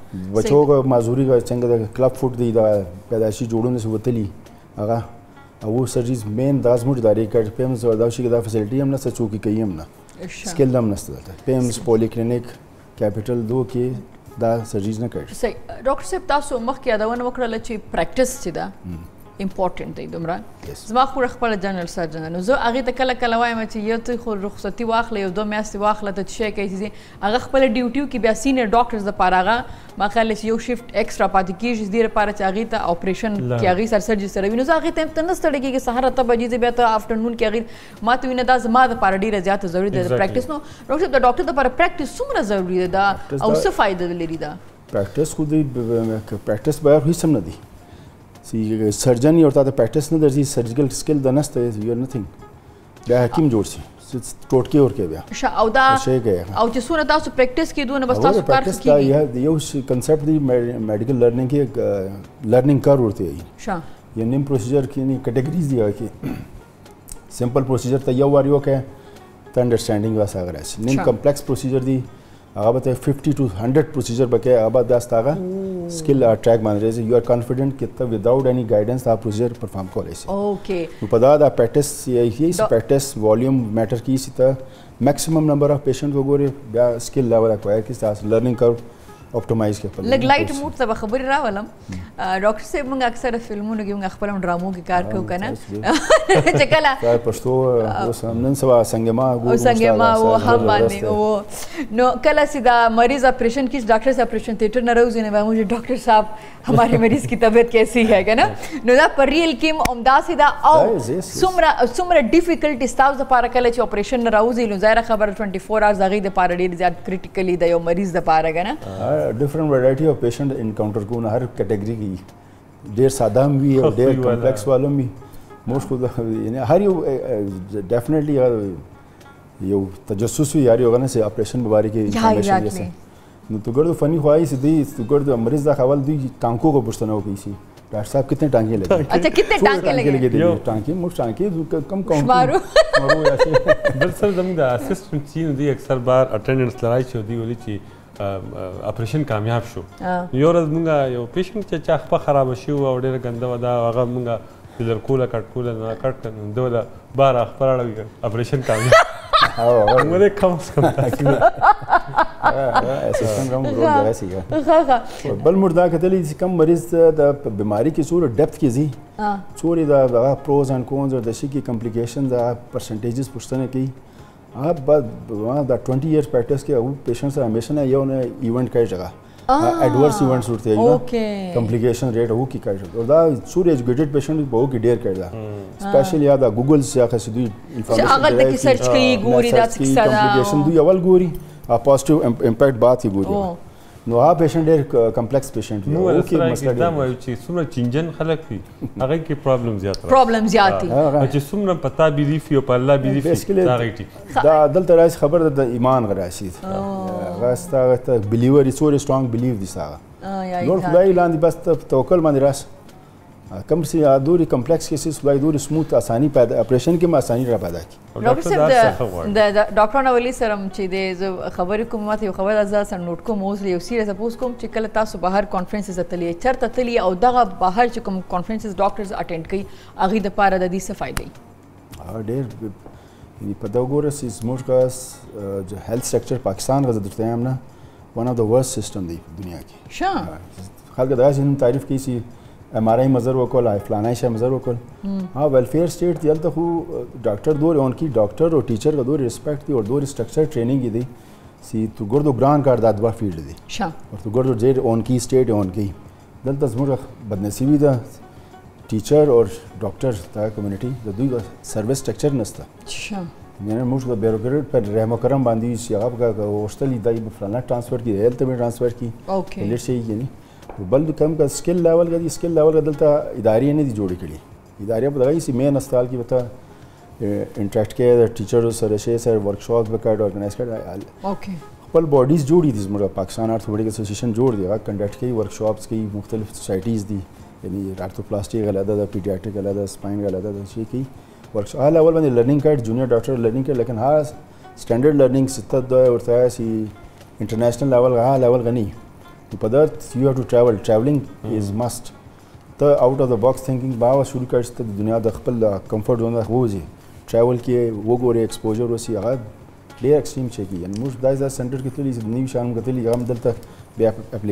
بچو کو معذوری کا څنګه د کلب فوټ دی دا پیدایشي جوړونه سو وتلی هغه او سرجریز مین داس موږ داري کړ پیمز او دا شي دا فیسیلیټي هم نه څه چوکي کوي هم نه سکیل هم نشته پیمز پولی کلینیک کیپټل دو کې دا سرجریز نه کړ صحیح ډاکټر صاحب تاسو مخکې یادونه وکړه چې پریکټس چې دا امپورټنٹ دی دومره زما خو خپل جنرال سرجن نو زه هغه ته کله کله وایم چې یو ته خو رخصتي واخلې یو دوه میاشتې واخله ته شي کوي چې هغه خپل ډیوټیو کې بیا سینیئر ډاکټرز د پاره هغه ما خیال یو شیفت ایکسترا پاتې کیږي د لپاره چې هغه ته اپریشن کې هغه سر سرجری سره ویني زه هغه ته ته نستړی کېږي سهار ته بجې بیا ته افټرنون کې هغه ما ته ویني دا زما د پاره ډیره زیاته ضروري ده پریکټس نو ډاکټر د ډاکټر د لپاره پریکټس څومره ضروري ده او څه فائدہ لري دا پریکټس خو دې پریکټس به هیڅ هم نه دی سی سرجن یو ته پریکټس نه درځي سرجیکل سکل د نسته یو نثینګ دا حکیم جوړ شي ټوټکی ورکې بیا او دا او چې څونه تاسو پریکټس کې دونه بس تاسو کار کوي یو کنسپټ دی میډیکل لرنینګ کې لرنینګ کار ورته وي شا یو نیم پروسیجر کې نه کټګریز دی کې سمپل پروسیجر ته یو وار یو کې ته انډرسټانډینګ واسه غراس نیم کمپلیکس پروسیجر دی هغه به fifty to one hundred پروسیجر بکې هغه داستاغه skill track باندې راځي یو ار کانفیډنٹ چې ته وداوت اني ګایډنس دا پروسیجر پرفارم کولای شي اوکے نو په دا دا پریکټس یې پریکټس والیوم میټر کی سي ته میکسیمم نمبر اف پیشنټ وګوري بیا سکل لیول اکوایر کی تاسو لرنینګ کرو اپټیمایز کې په لګ لایټ موډ ته خبر راولم ډاکټر صاحب موږ اکثر فلمونو کې موږ خپل ډرامو کې کار کوو کنه چې کله پښتو اوس نن سبا سنگما او سنگما او هم باندې او نو کله سیدا مریض operation کی ڈاکٹر سے operation تھیٹر نہ روز نے مجھے ڈاکٹر صاحب ہمارے مریض کی طبیعت کیسی ہے کہ نا نو دا پر ریل کیم عمدہ سیدا او سمرا سمرا ډیفیکلټ استاوز د پاره کله چې operation نه راوځي نو ظاهر خبر چوبیس اورز هغه د پاره ډیر زیات کریټیکلی د یو مریض د پاره کنه ډیفرنٹ ویرائٹی آف پیشنٹ انکاؤنٹر کو ہر کیٹیگری کی ډیر ساده هم وي او ډیر کمپلیکس والو وي موږ خو یعنی هر یو ډیفینیټلی یو تجسس وي یار یو غنه سي اپریشن مبارک انفارمیشن یې نو تو ګردو فنی خوای سي دی تو ګردو مریض دا خپل دی ټانکو کو پښتنه وکي سي ډاکټر صاحب کتنے ٹانکے لگے اچھا کتنے ٹانکے لگے ٹانکے موږ ټانکے کم کم مارو مارو یاسه بل سر زموږ د اسسټنټ چین دی اکثر بار اټینډنس لای شو دی ولې چې اپریشن کامیاب شو یو ورځ موږ یو پیشنټ چې چا خپه خراب شو او ډېر ګنده ودا هغه موږ فلر کوله کټ کوله نه کټ دوله بار خبر اړوي اپریشن کامیاب او موږ کم کم اسسټنټ هم ورو دی سیګه بل مردا کتلی چې کم مریض د بیماری کې څوره ډیپث کې زی څوري دا پروز اینڈ کونز او د شي کې کمپلیکیشنز دا پرسنټیجز پوښتنه کوي آپ بعد وہاں دا ٹوینٹی ایئرس پریکٹس کے وہ پیشنٹ سے ہمیشہ نہ یہ انہیں ایونٹ کا جگہ ایڈورس ایونٹس ہوتے ہیں کمپلیکیشن ریٹ وہ کی کا اور دا سور ایجوکیٹڈ پیشنٹ بہو کی ډیر کړه سپیشل یاد گوگل سے اخر سے دوی انفارمیشن اگر تک سرچ کی ګوري دا څه دا کمپلیکیشن دوی اول ګوري پازیټیو امپیکټ بات ہی ګوري نو ها پیشنٹ ډیر کمپلیکس پیشنٹ نو کی مسله دا وایي چې څومره چینجن خلک دي هغه کې پرابلم زیات پرابلم زیات دي چې څومره پتا بیلیف یو په الله بیلیف دا غیټي دا دلته راځي خبر د ایمان غراشي غاستا بلیور څور سټرونګ بلیف دي ساغه نور خدای لاندې بس توکل باندې راس کم سی ادوري کمپلیکس کیسز خدای دوري سموث اساني پیدا اپریشن کې ما اساني را پیدا کی ډاکټر صاحب د ډاکټر نولی سره چې د خبرې کوم ماته یو خبر ازا سره نوٹ کوم اوس یو سیریز اپوز کوم چې کله تاسو بهر کانفرنسز اتلی چرته تلی او دغه بهر چې کوم کانفرنسز ډاکټرز اټینډ کوي اغه د پاره د دې څه فائدې ډېر په دا وګوره چې زموږ کاس هیلث سیکټر پاکستان غزه درته هم نه ون اف د ورست سیستم دی دنیا کې ښه خلک دا چې تعریف کوي چې ایم آر آئی مزر وکول فلانا شی مزر وکول हाँ वेलफेयर स्टेट थी हल तक डॉक्टर दो उनकी डॉक्टर और टीचर का दो रिस्पेक्ट थी और दो स्ट्रक्चर ट्रेनिंग की थी सी तू गुड़ दो ग्रान कर दादवा फील्ड थी और तू गुड़ दो जेड ऑन की स्टेट ऑन की दल तस्मुर बदनसीबी था टीचर और डॉक्टर था कम्युनिटी तो दुई सर्विस स्ट्रक्चर नस्ता मैंने मुझ को ब्यूरोक्रेट पर रहम करम बांधी आप का हॉस्टल ही दाई फलाना ट्रांसफ़र की हेल्थ में ट्रांसफ़र की लेट से ही नहीं बल कम का स्किल लेवल का स्किल लेवल का दलता इदारी ने दी जोड़ी कड़ी इदारे बताई इसी मेन अस्पताल की बता इंटरेक्ट किया टीचर सर से सर वर्कशॉप वगैरह ऑर्गेनाइज कर ओके पल बॉडीज़ जोड़ी थी मतलब पाकिस्तान आर्थोपेडिक एसोसिएशन जोड़ दिया कंडक्ट की वर्कशॉप्स की मुख्तलिफ सोसाइटीज़ दी यानी आर्थोप्लास्टिक अलग था पीडियाट्रिक अलग था स्पाइन का अलग था ये की वर्कशॉप हाँ लेवल में learning card junior doctor learning card लेकिन हाँ स्टैंडर्ड लर्निंग सित्ता होता है सी इंटरनेशनल लेवल का हाँ लेवल का नहीं तो पदार्थ you have to travel travelling is must तो out of the box thinking बाबा शुरू कर दुनिया द खपल कंफर्ट जोन वो जी ट्रैवल किए वो गोरे एक्सपोजर वसी आगाद ډېر एक्सट्रीम شي کی یعنی موږ دای ځای سنټر کې تللی نیو شان کتلی هم دلته بیا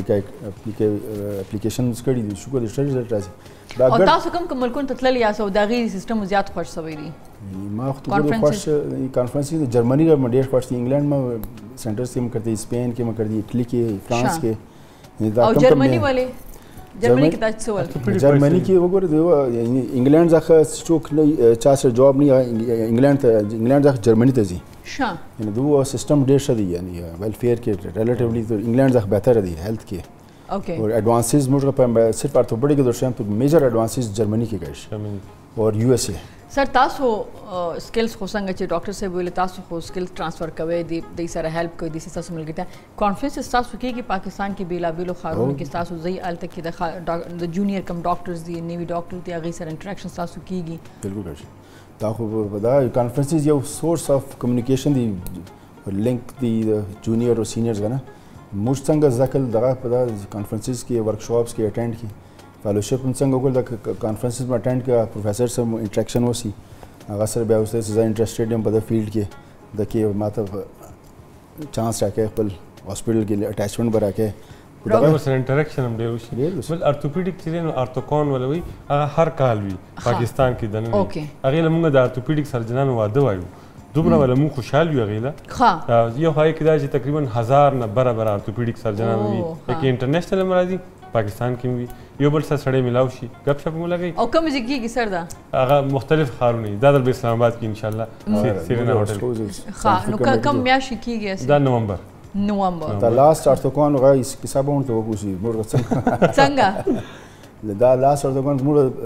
اپلیکیشنز کړي دي شو کولی شي راځي دا او تاسو کوم کوم ملکونو ته تللی یاسو دا غي سیستم زیات خوښ شوی دی ما خو ته خوښ کانفرنس کې جرمنی کې ډېر خوښ دی انګلند ما سنټر سیم کړی سپین کې ما کړی اټلی کې فرانس کې او جرمنی والے جرمنی کې تاسو ول جرمنی کې وګوره دی انګلند ځخه سټوک نه چا سره جواب نه انګلند ته انګلند ځخه جرمنی ته ځي ښه یعنی دو سیستم ډېر ښه دی یعنی ویلفیر کې ریلیټیولی انګلند ځخه بهتر دی هیلث کې اوکے اور ایڈوانسز موږ په صرف آرتھوپیډیک د شام په میجر ایڈوانسز جرمنی کې گئے اور یو ایس اے سر تاسو سکلز خو څنګه چې ډاکټر صاحب ویل تاسو خو سکلز ټرانسفر کوي د دې سره هیلپ کوي د تاسو ملګری ته کانفرنس تاسو کېږي پاکستان کې بیلا بیلو خارونو کې تاسو ځای ال تک د جونیئر کم ډاکټرز دی نیوی ډاکټر دی هغه سره انټریکشن تاسو کېږي بالکل راځي دا خو دا کانفرنسز یو سورس اف کمیونیکیشن دی لینک دی جونیئر او سینیئرز غنه موږ څنګه زده کړل دغه په دغه کانفرنسز کې ورکشاپس کې اټینډ کړي فیلوشپ هم څنګه وکړل د کانفرنسز ما اټینډ کړه پروفیسر سره انټریکشن وسی هغه سره بیا اوس زه انټرسټډ یم په د فیلډ کې د کې ماته چانس راکې خپل هاسپټل کې اټیچمنټ به راکې ډاکټر سره انټریکشن هم ډېر وشي بل ارتوپیډیک چې دی نو ارتوکون ولوي هغه هر کال وي پاکستان کې دننه هغې له موږ د ارتوپیډیک سرجنانو واده وایو دومره ولا مونږ خوشحال یو هغې له یو هغې کې دا چې تقریبا هزار نه بره بره ارتوپیډیک سرجنان وي لکه انټرنیشنل هم راځي پاکستان کې هم وي یو بل سره سړی میلاو شي ګپ شپ مو لګوي او کوم ځای کېږي سر دا هغه مختلف ښارونه دي دا دلته اسلام آباد کې انشاءالله سیرینا هوټل ښه نو کوم میاشت کېږي دا نومبر نومبر دا لاست ارتوکون هغه کیسه به ورته وکړو موږ څنګه څنګه دا لاست ارتوکون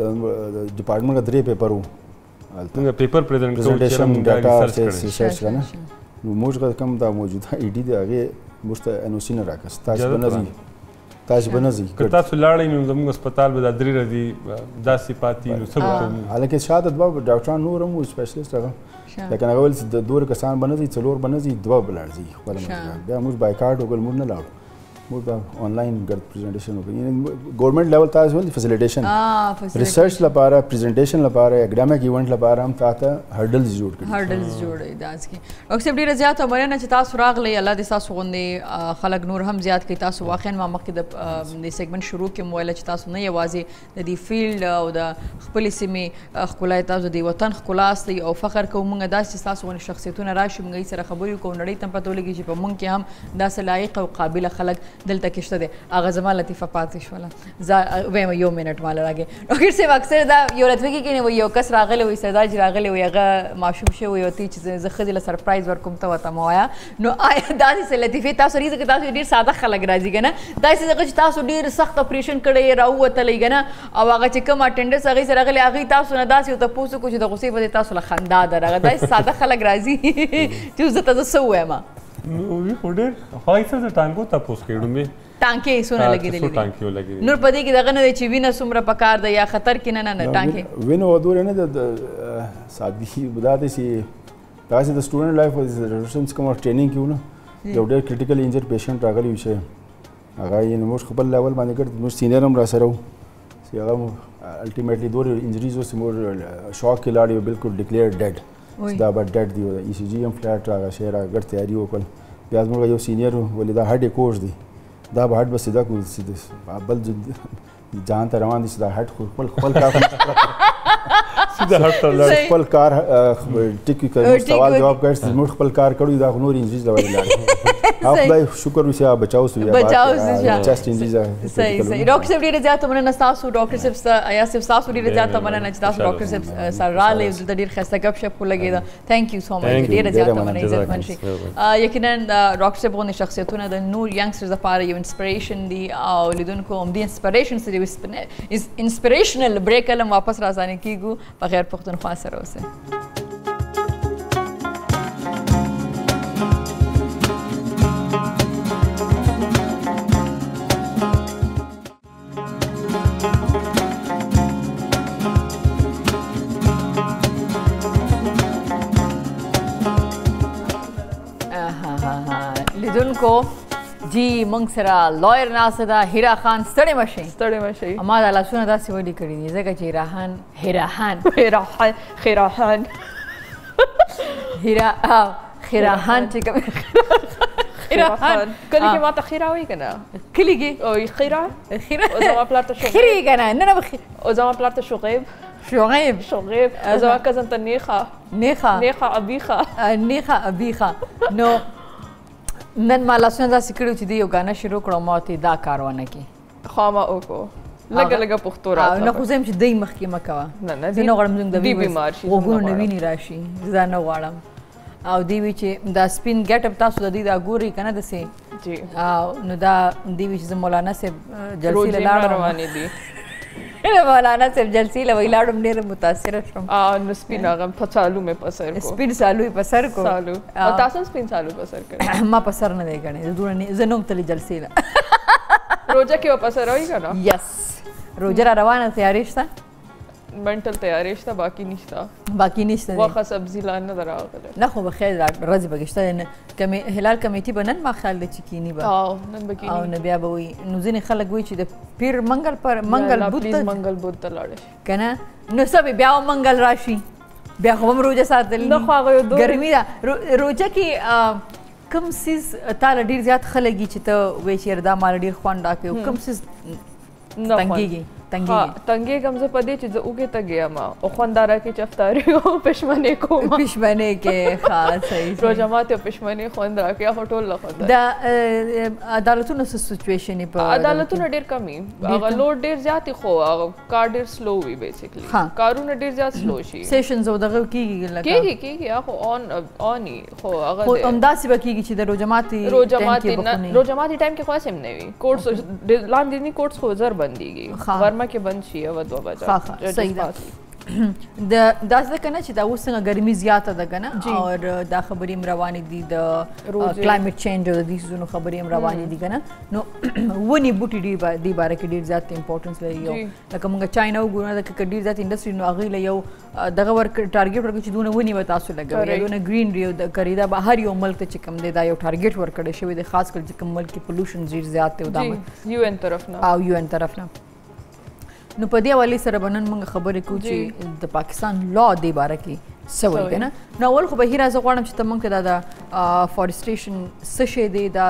موږ ډپارټمنټ درې پیپر وو څنګه پیپر پریزنټ کوو چې موږ ډاټا ریسرچ کنه نو موږ کوم دا موجوده ای ډی دی هغه موږ ته ان او سی نه راکړه تاسو به نه ځئ تاسو به نه ځئ که تاسو لاړئ نو زموږ هسپتال به دا درې ورځې داسې پاتې نو څه به کوو حالانکه شاید دوه ډاکټران نور هم سپیشلیسټ هغه لیکن هغه ویل چې دوه کسان به نه ځي څلور به نه ځي دوه به لاړ ځي خپله بیا موږ بایکاټ وکړل موږ نه لاړو موږ به آنلاین ګرد پریزنټیشن وکړو یعنی ګورنمنټ لیول تاسو ولې فیسیلیټیشن ریسرچ لپاره پریزنټیشن لپاره اکیډمیک ایونت لپاره هم تاسو هرډلز جوړ کړئ هرډلز جوړ داس کې ډاکټر صاحب ډیره زیاته مننه چې تاسو راغلی الله دې تاسو غوندې خلک نور هم زیات کړي تاسو واقعا ما مخکې د دې سیګمنټ شروع کې مویل چې تاسو نه یوازې د دې فیلډ او د خپل سیمې ښکلا تاسو د وطن ښکلا استي او فخر کوو موږ داسې تاسو غوندې شخصیتونه راشي موږ سره خبرې کوو نړۍ ته پته ولګي چې په موږ کې هم داسې لایق او قابل خلک دلته کې شته دي هغه زما لطیفه پاتې شوله وایم یو منټ ماله راګې ډاکټر صاحب اکثر دا یو راتلونکي کې وایي یو کس راغلی وایي سردار جي راغلی وایي هغه ماشوم شوی وایي ورته چې زه ښځې له سرپرایز ورکوم ته ورته مه وایه نو آیا داسې څه لطیفې تاسو ریزه کې تاسو ډېر ساده خلک راځي که نه داسې ځکه چې تاسو ډېر سخت اپریشن کړی راووتلی که نه او هغه چې کوم اټنډنس هغې سره راغلی هغې تاسو نه داسې ورته پوښتنه وکړو چې د غوسې په ځای تاسو له خندا ده راغله داسې ساده خلک راځي چې زه ته زه څه ووایم نو وی خو ډېر هغې سره د ټانګو تپوس کوي ډومبې ټانکې څونه لګېدلي دي نور په دې کې دغه نه دی چې وینه څومره پکار ده یا خطر کې نه نه نه ټانکې وینه ودورې نه د سادګي دا دی چې داسې د سټوډنټ لایف ریزولوشنز کوم ټریننګ کې و نه یو ډېر کریټیکل انجر پیشنټ راغلی و چې هغه یې موږ خپل لیول باندې کړ موږ سینیر هم را سره و چې هغه الټیمیټلی دوه انجریز و چې موږ شاک کې لاړ یو بالکل ډکلیئر ډیډ دا به ډیډ دی ای سی جی هم فلیټ راغی شی را ګډ تیاري وکړل بیا زموږ یو سینیر و ولې دا هډ یې کوږ دی دا به هټ به سیده کړو سیده بل جان ته روان دي چې دا هټ خپل خپل کار سیده هټ ته لاړ خپل کار ټیک سوال جواب کوي زموږ خپل کار کړو دا نور انجریز لا ویل خدای شکر وشه بچاو سو یا بچاو سو چست انجریز صحیح صحیح ډاکټر صاحب ډیره زیاته مننه تاسو ډاکټر صاحب یا صاحب تاسو ډیره زیاته مننه چې تاسو ډاکټر صاحب سره راغلئ د ډیر ښایسته ګپ شپ ولګېده ثانک یو سو مچ ډیره زیاته مننه عزتمن شئ یقینا ډاکټر صاحب غوندې شخصیتونه د نور ینګسټرز لپاره یو انسپریشن دي او لیدونکو هم دې انسپریشن سره انسپریشنل بریک علم واپس راځانې کیږو په خیر پښتونخوا سره اوسئ لیدونکو جی موږ سره لایر ناسته ده هیرا خان ستړې مه شئ ستړې مه شئ ما دا لاسونه داسې ولي کړي دي ځکه چې هیراخان هیراخان خیراخان خیراخان هیرا خیراخان چې کوم خیراخان کلي کې ما ته خیرا وایي که نه کلي کې او خیرا خیرا او زما پلار ته شغیب خیرې که نه نه نه او زما پلار ته شغیب شغیب شغیب او زما کزن ته نیخه نیخه نیخه ابیخه نیخه ابیخه نو نن ما لاسونه داسې کړي چې دوی یو ګانه شروع کړو ما ورته دا کار ونه کړي خامه وکړو لږه لږه پښتو راته نه خو زه یم چې دوی مخکې مه کوه نه نه زه نه غواړم زموږ د دوی بیمار شي غوږونو نه وینې راشي زه دا نه غواړم او دوی وي چې دا سپین ګټ اپ تاسو د دوی دا ګورئ که نه داسې جی او نو دا دوی وي چې زه مولانا صاحب جلسې له لاړم روانې دي مولانا صاحب جلسې له وی لاړم ډېره متاثره شوم نو سپین هغه په سالو مې په سر کو سپین سالو یې په سر کو سالو او تاسو هم سپین سالو په سر کړی ما په سر نه دی کړی زه نه وم تللی جلسې له روژه کې به په سر وایي که نه یس روژه را روانه تیارې شته منټل تیارې شته باقي نشته باقي نشته واخه سبزی لا نه دراغله نه خو بخیر راځي بګشته نه کمی هلال کمیټي بنن ما خیال د چکینی به او نن بکینی او نه بیا به وي نو ځینې خلک وایي چې د پیر منګل پر منګل بوت پلیز منګل بوت ته لاړ کنه نو سبې بیا منګل راشي بیا خو هم روزه ساتل نه خو هغه یو ګرمي ده روزه کې کم سیز تعالی ډیر زیات خلګي چې ته وې چې دا مال ډیر خوان راکې کم سیز تنګيږي تنګيږي تنګيږم زه پدې چې زه اوګه ته گیا ما او خونداره کې چفتاري او پښمنه کوم پښمنه کې خاص صحیح روزه ماته پښمنه خوند راکې هټول لا خوند دا عدالتونو سچويشن په عدالتونو ډیر کمی هغه لوډ ډیر زیات خو هغه کار ډیر سلو وي بیسیکلی کارونه ډیر زیات سلو شي سیشنز او دغه کیږي لکه کیږي کیږي هغه اون اونی خو هغه خو همداسې به کیږي چې د روزه ماتي روزه ماتي روزه ماتي ټایم کې خاص هم نه وي کورس لاندې نه کورس خو زر بنديږي ورما کې بند شي او دوه بجې ها ها صحیح ده د داسې کنه چې دا اوس څنګه ګرمي زیاته ده کنه او دا خبرې هم روانې دي د کلایمټ چینج او د دې سيزونو خبرې هم روانې دي کنه نو ونی بوټي دی دی باره کې ډیر زیات امپورټنس لري یو لکه موږ چاینا وګورو دا کې ډیر زیات انډستری نو هغه له یو دغه ورک ټارګټ ورکړي چې دونه ونی وتا تاسو لګوي دونه گرین ریو د کریدا بهر یو ملک ته چې کم دی دا یو ټارګټ ورکړي شوی دی خاص کر چې کوم ملک کې پولوشن ډیر زیات دی او دا یو ان طرف نه او یو ان طرف نه نو په دې حواله سره بنن موږ خبرې کوو چې د پاکستان لا دی باره کې سوي کنه نو اول خو به راز غواړم چې تمنګ ته دا فورسټریشن څه شي دی دا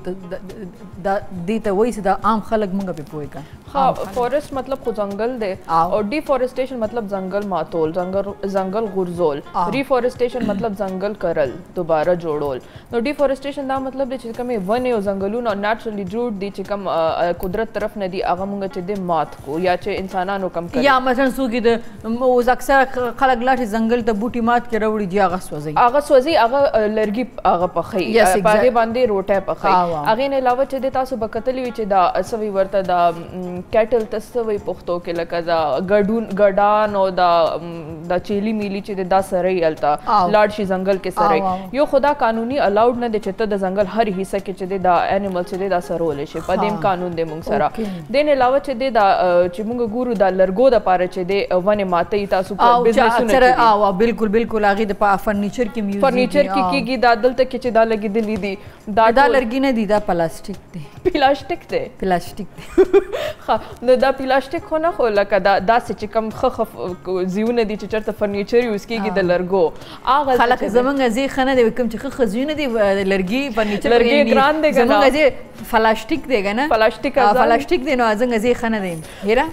د دې ته وایي چې دا عام خلک موږ په پوي کړه ها فورست مطلب خو ځنګل دی او ډیفورسټیشن مطلب ځنګل ماتول ځنګل ځنګل غرزول ریفورسټیشن مطلب ځنګل کرل دوباره جوړول نو ډیفورسټیشن دا مطلب دی چې کومه ونه او ځنګلونه ناتورلی جوړ دي چې کوم قدرت طرف نه دي هغه موږ چې د مات کو یا چې انسانانو کم کوي یا مثلا سوګي د اوس اکثر خلک لاټي ځنګل ته بوټي مات کې راوړي دی هغه سوځي هغه سوځي هغه لرګي هغه پخې هغه باندې روټه پخې هغه نه علاوه چې د تاسو بکتلی وي چې دا سوي ورته دا کیټل تسوي پختو کې لکه دا ګډون ګډان او دا د چيلي میلي چې دا سره یلتا لاړ شي ځنګل کې سره یو خدا قانوني الاود نه دي چې ته د ځنګل هر حصہ کې چې دا انیمل چې دا سرول شي په دې قانون دې مونږ سره دین علاوه چې دا چې مونږ ګورو دا لرګو د پاره چې د ونه ماته تاسو په بزنسونه کې او بالکل بالکل هغه د فرنیچر کې میوزیک فرنیچر کې کېږي دا دلته کې چې دا لګي دلی دي دا دا لرګي نه دي دا پلاستیک دی پلاستیک دی پلاستیک دی ها نو دا پلاستیک خو نه خو لکه دا داسې چې کم خخ زیونه دي چې چرته فرنیچر یوز کېږي د لرګو هغه خلک زمونږ زی خنه دی کوم چې خخ زیونه دي لرګي فرنیچر لرګي ګران دی زمونږ زی پلاستیک دی کنه پلاستیک پلاستیک دی نو زمونږ زی خنه دی هیرا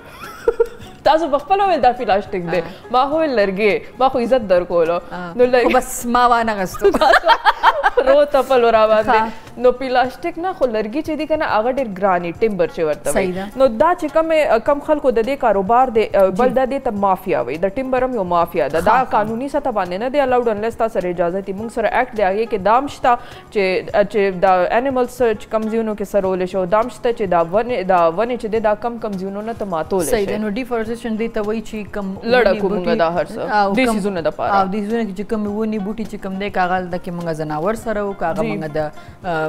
تاسو په خپل ول دا پلاستیک دی ما هو لرګي ما خو عزت درکولو نو لرګي بس ما وانه غستو رو تپل را باندې نو پلاستیک نه خو لرګي چې دی کنه هغه ډیر ګرانی ټیمبر چې ورته نو دا چې کم کم خلکو د دې کاروبار دی بل د دې ته مافیا وي د ټیمبر هم یو مافیا ده دا قانوني سطح باندې نه دی الاود انلیس تاسو اجازه تی موږ سره اکټ دی هغه کې دامشتا چې چې دا انیملز چې کم زیونو کې سرول شو دامشتا چې دا ونه دا ونه چې دا کم کم زیونو نه ته ماتول شي صحیح نو ډیفورسټیشن دی ته وایي چې کم لړکو موږ دا هر څه د سيزونه د پاره او د سيزونه کې کوم ونی بوټي چې کم دی کاغل د کې موږ زناور سره او کاغه موږ د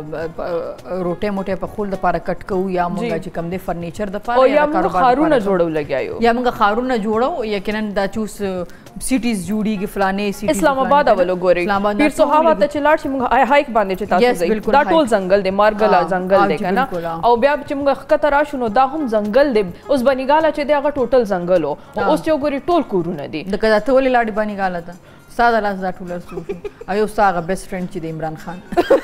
روټه موټه په خول د پاره کټ کوو یا موږ چې کم دی فرنیچر د پاره یا موږ خارونه جوړو لګیاو یا موږ خارونه جوړو یقینا دا چوس سیټیز جوړیږي فلانه سیټیز اسلام آباد اولو ګوري پیر صحابه ته چلاړ شي موږ هایک باندې چې تاسو دا ټول ځنګل دی مارګلا ځنګل دی کنه او بیا چې موږ خطر راشو نو دا هم ځنګل دی اوس بنیګاله چې دی هغه ټوټل ځنګل او اوس چې ګوري ټول کورونه دي د کدا ته ولې لاړې بنیګاله ته ساده لاس دا ټولر سو ایو ساغه بیسټ فرند چې د عمران خان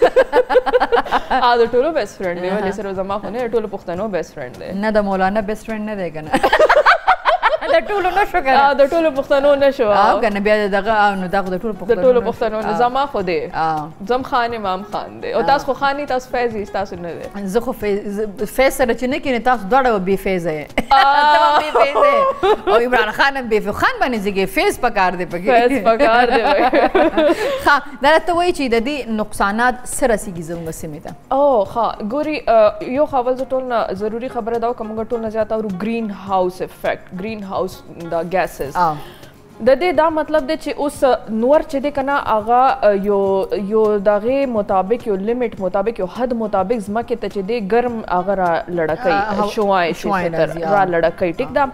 ا د ټولو بیسټ فرند دی ولې سره زما خو نه ټولو پښتنو بیسټ فرند دی نه د مولانا بیسټ فرند نه دی کنه د ټولو نشو کنه ا د ټولو پښتنو نشو او کنه بیا دغه نو دغه د ټولو پښتنو د ټولو پښتنو نه زما خو دی زم خان امام خان دی او تاسو خو خاني تاسو فیض تاسو نه دی زه خو فیض فیض سره چې نه کینې تاسو دړه به فیض یې تمام به فیض او عمران خان هم به خان باندې زګي فیض پکار دی پکې فیض پکار دی ها دا ته وایي چې د دې نقصانات سره سیږي زموږ سیمه ته او ها ګوري یو خبر ټول نه ضروری خبره دا کوم ټول نه زیاته او گرین هاوس افیکټ گرین هاوس دا ګیسز د دې دا مطلب دی چې اوس نور چې دی کنه هغه یو یو دغه مطابق یو لیمټ مطابق یو حد مطابق ځمکې ته چې دی ګرم هغه را لړکۍ شوای شي تر را لړکۍ ټیک دا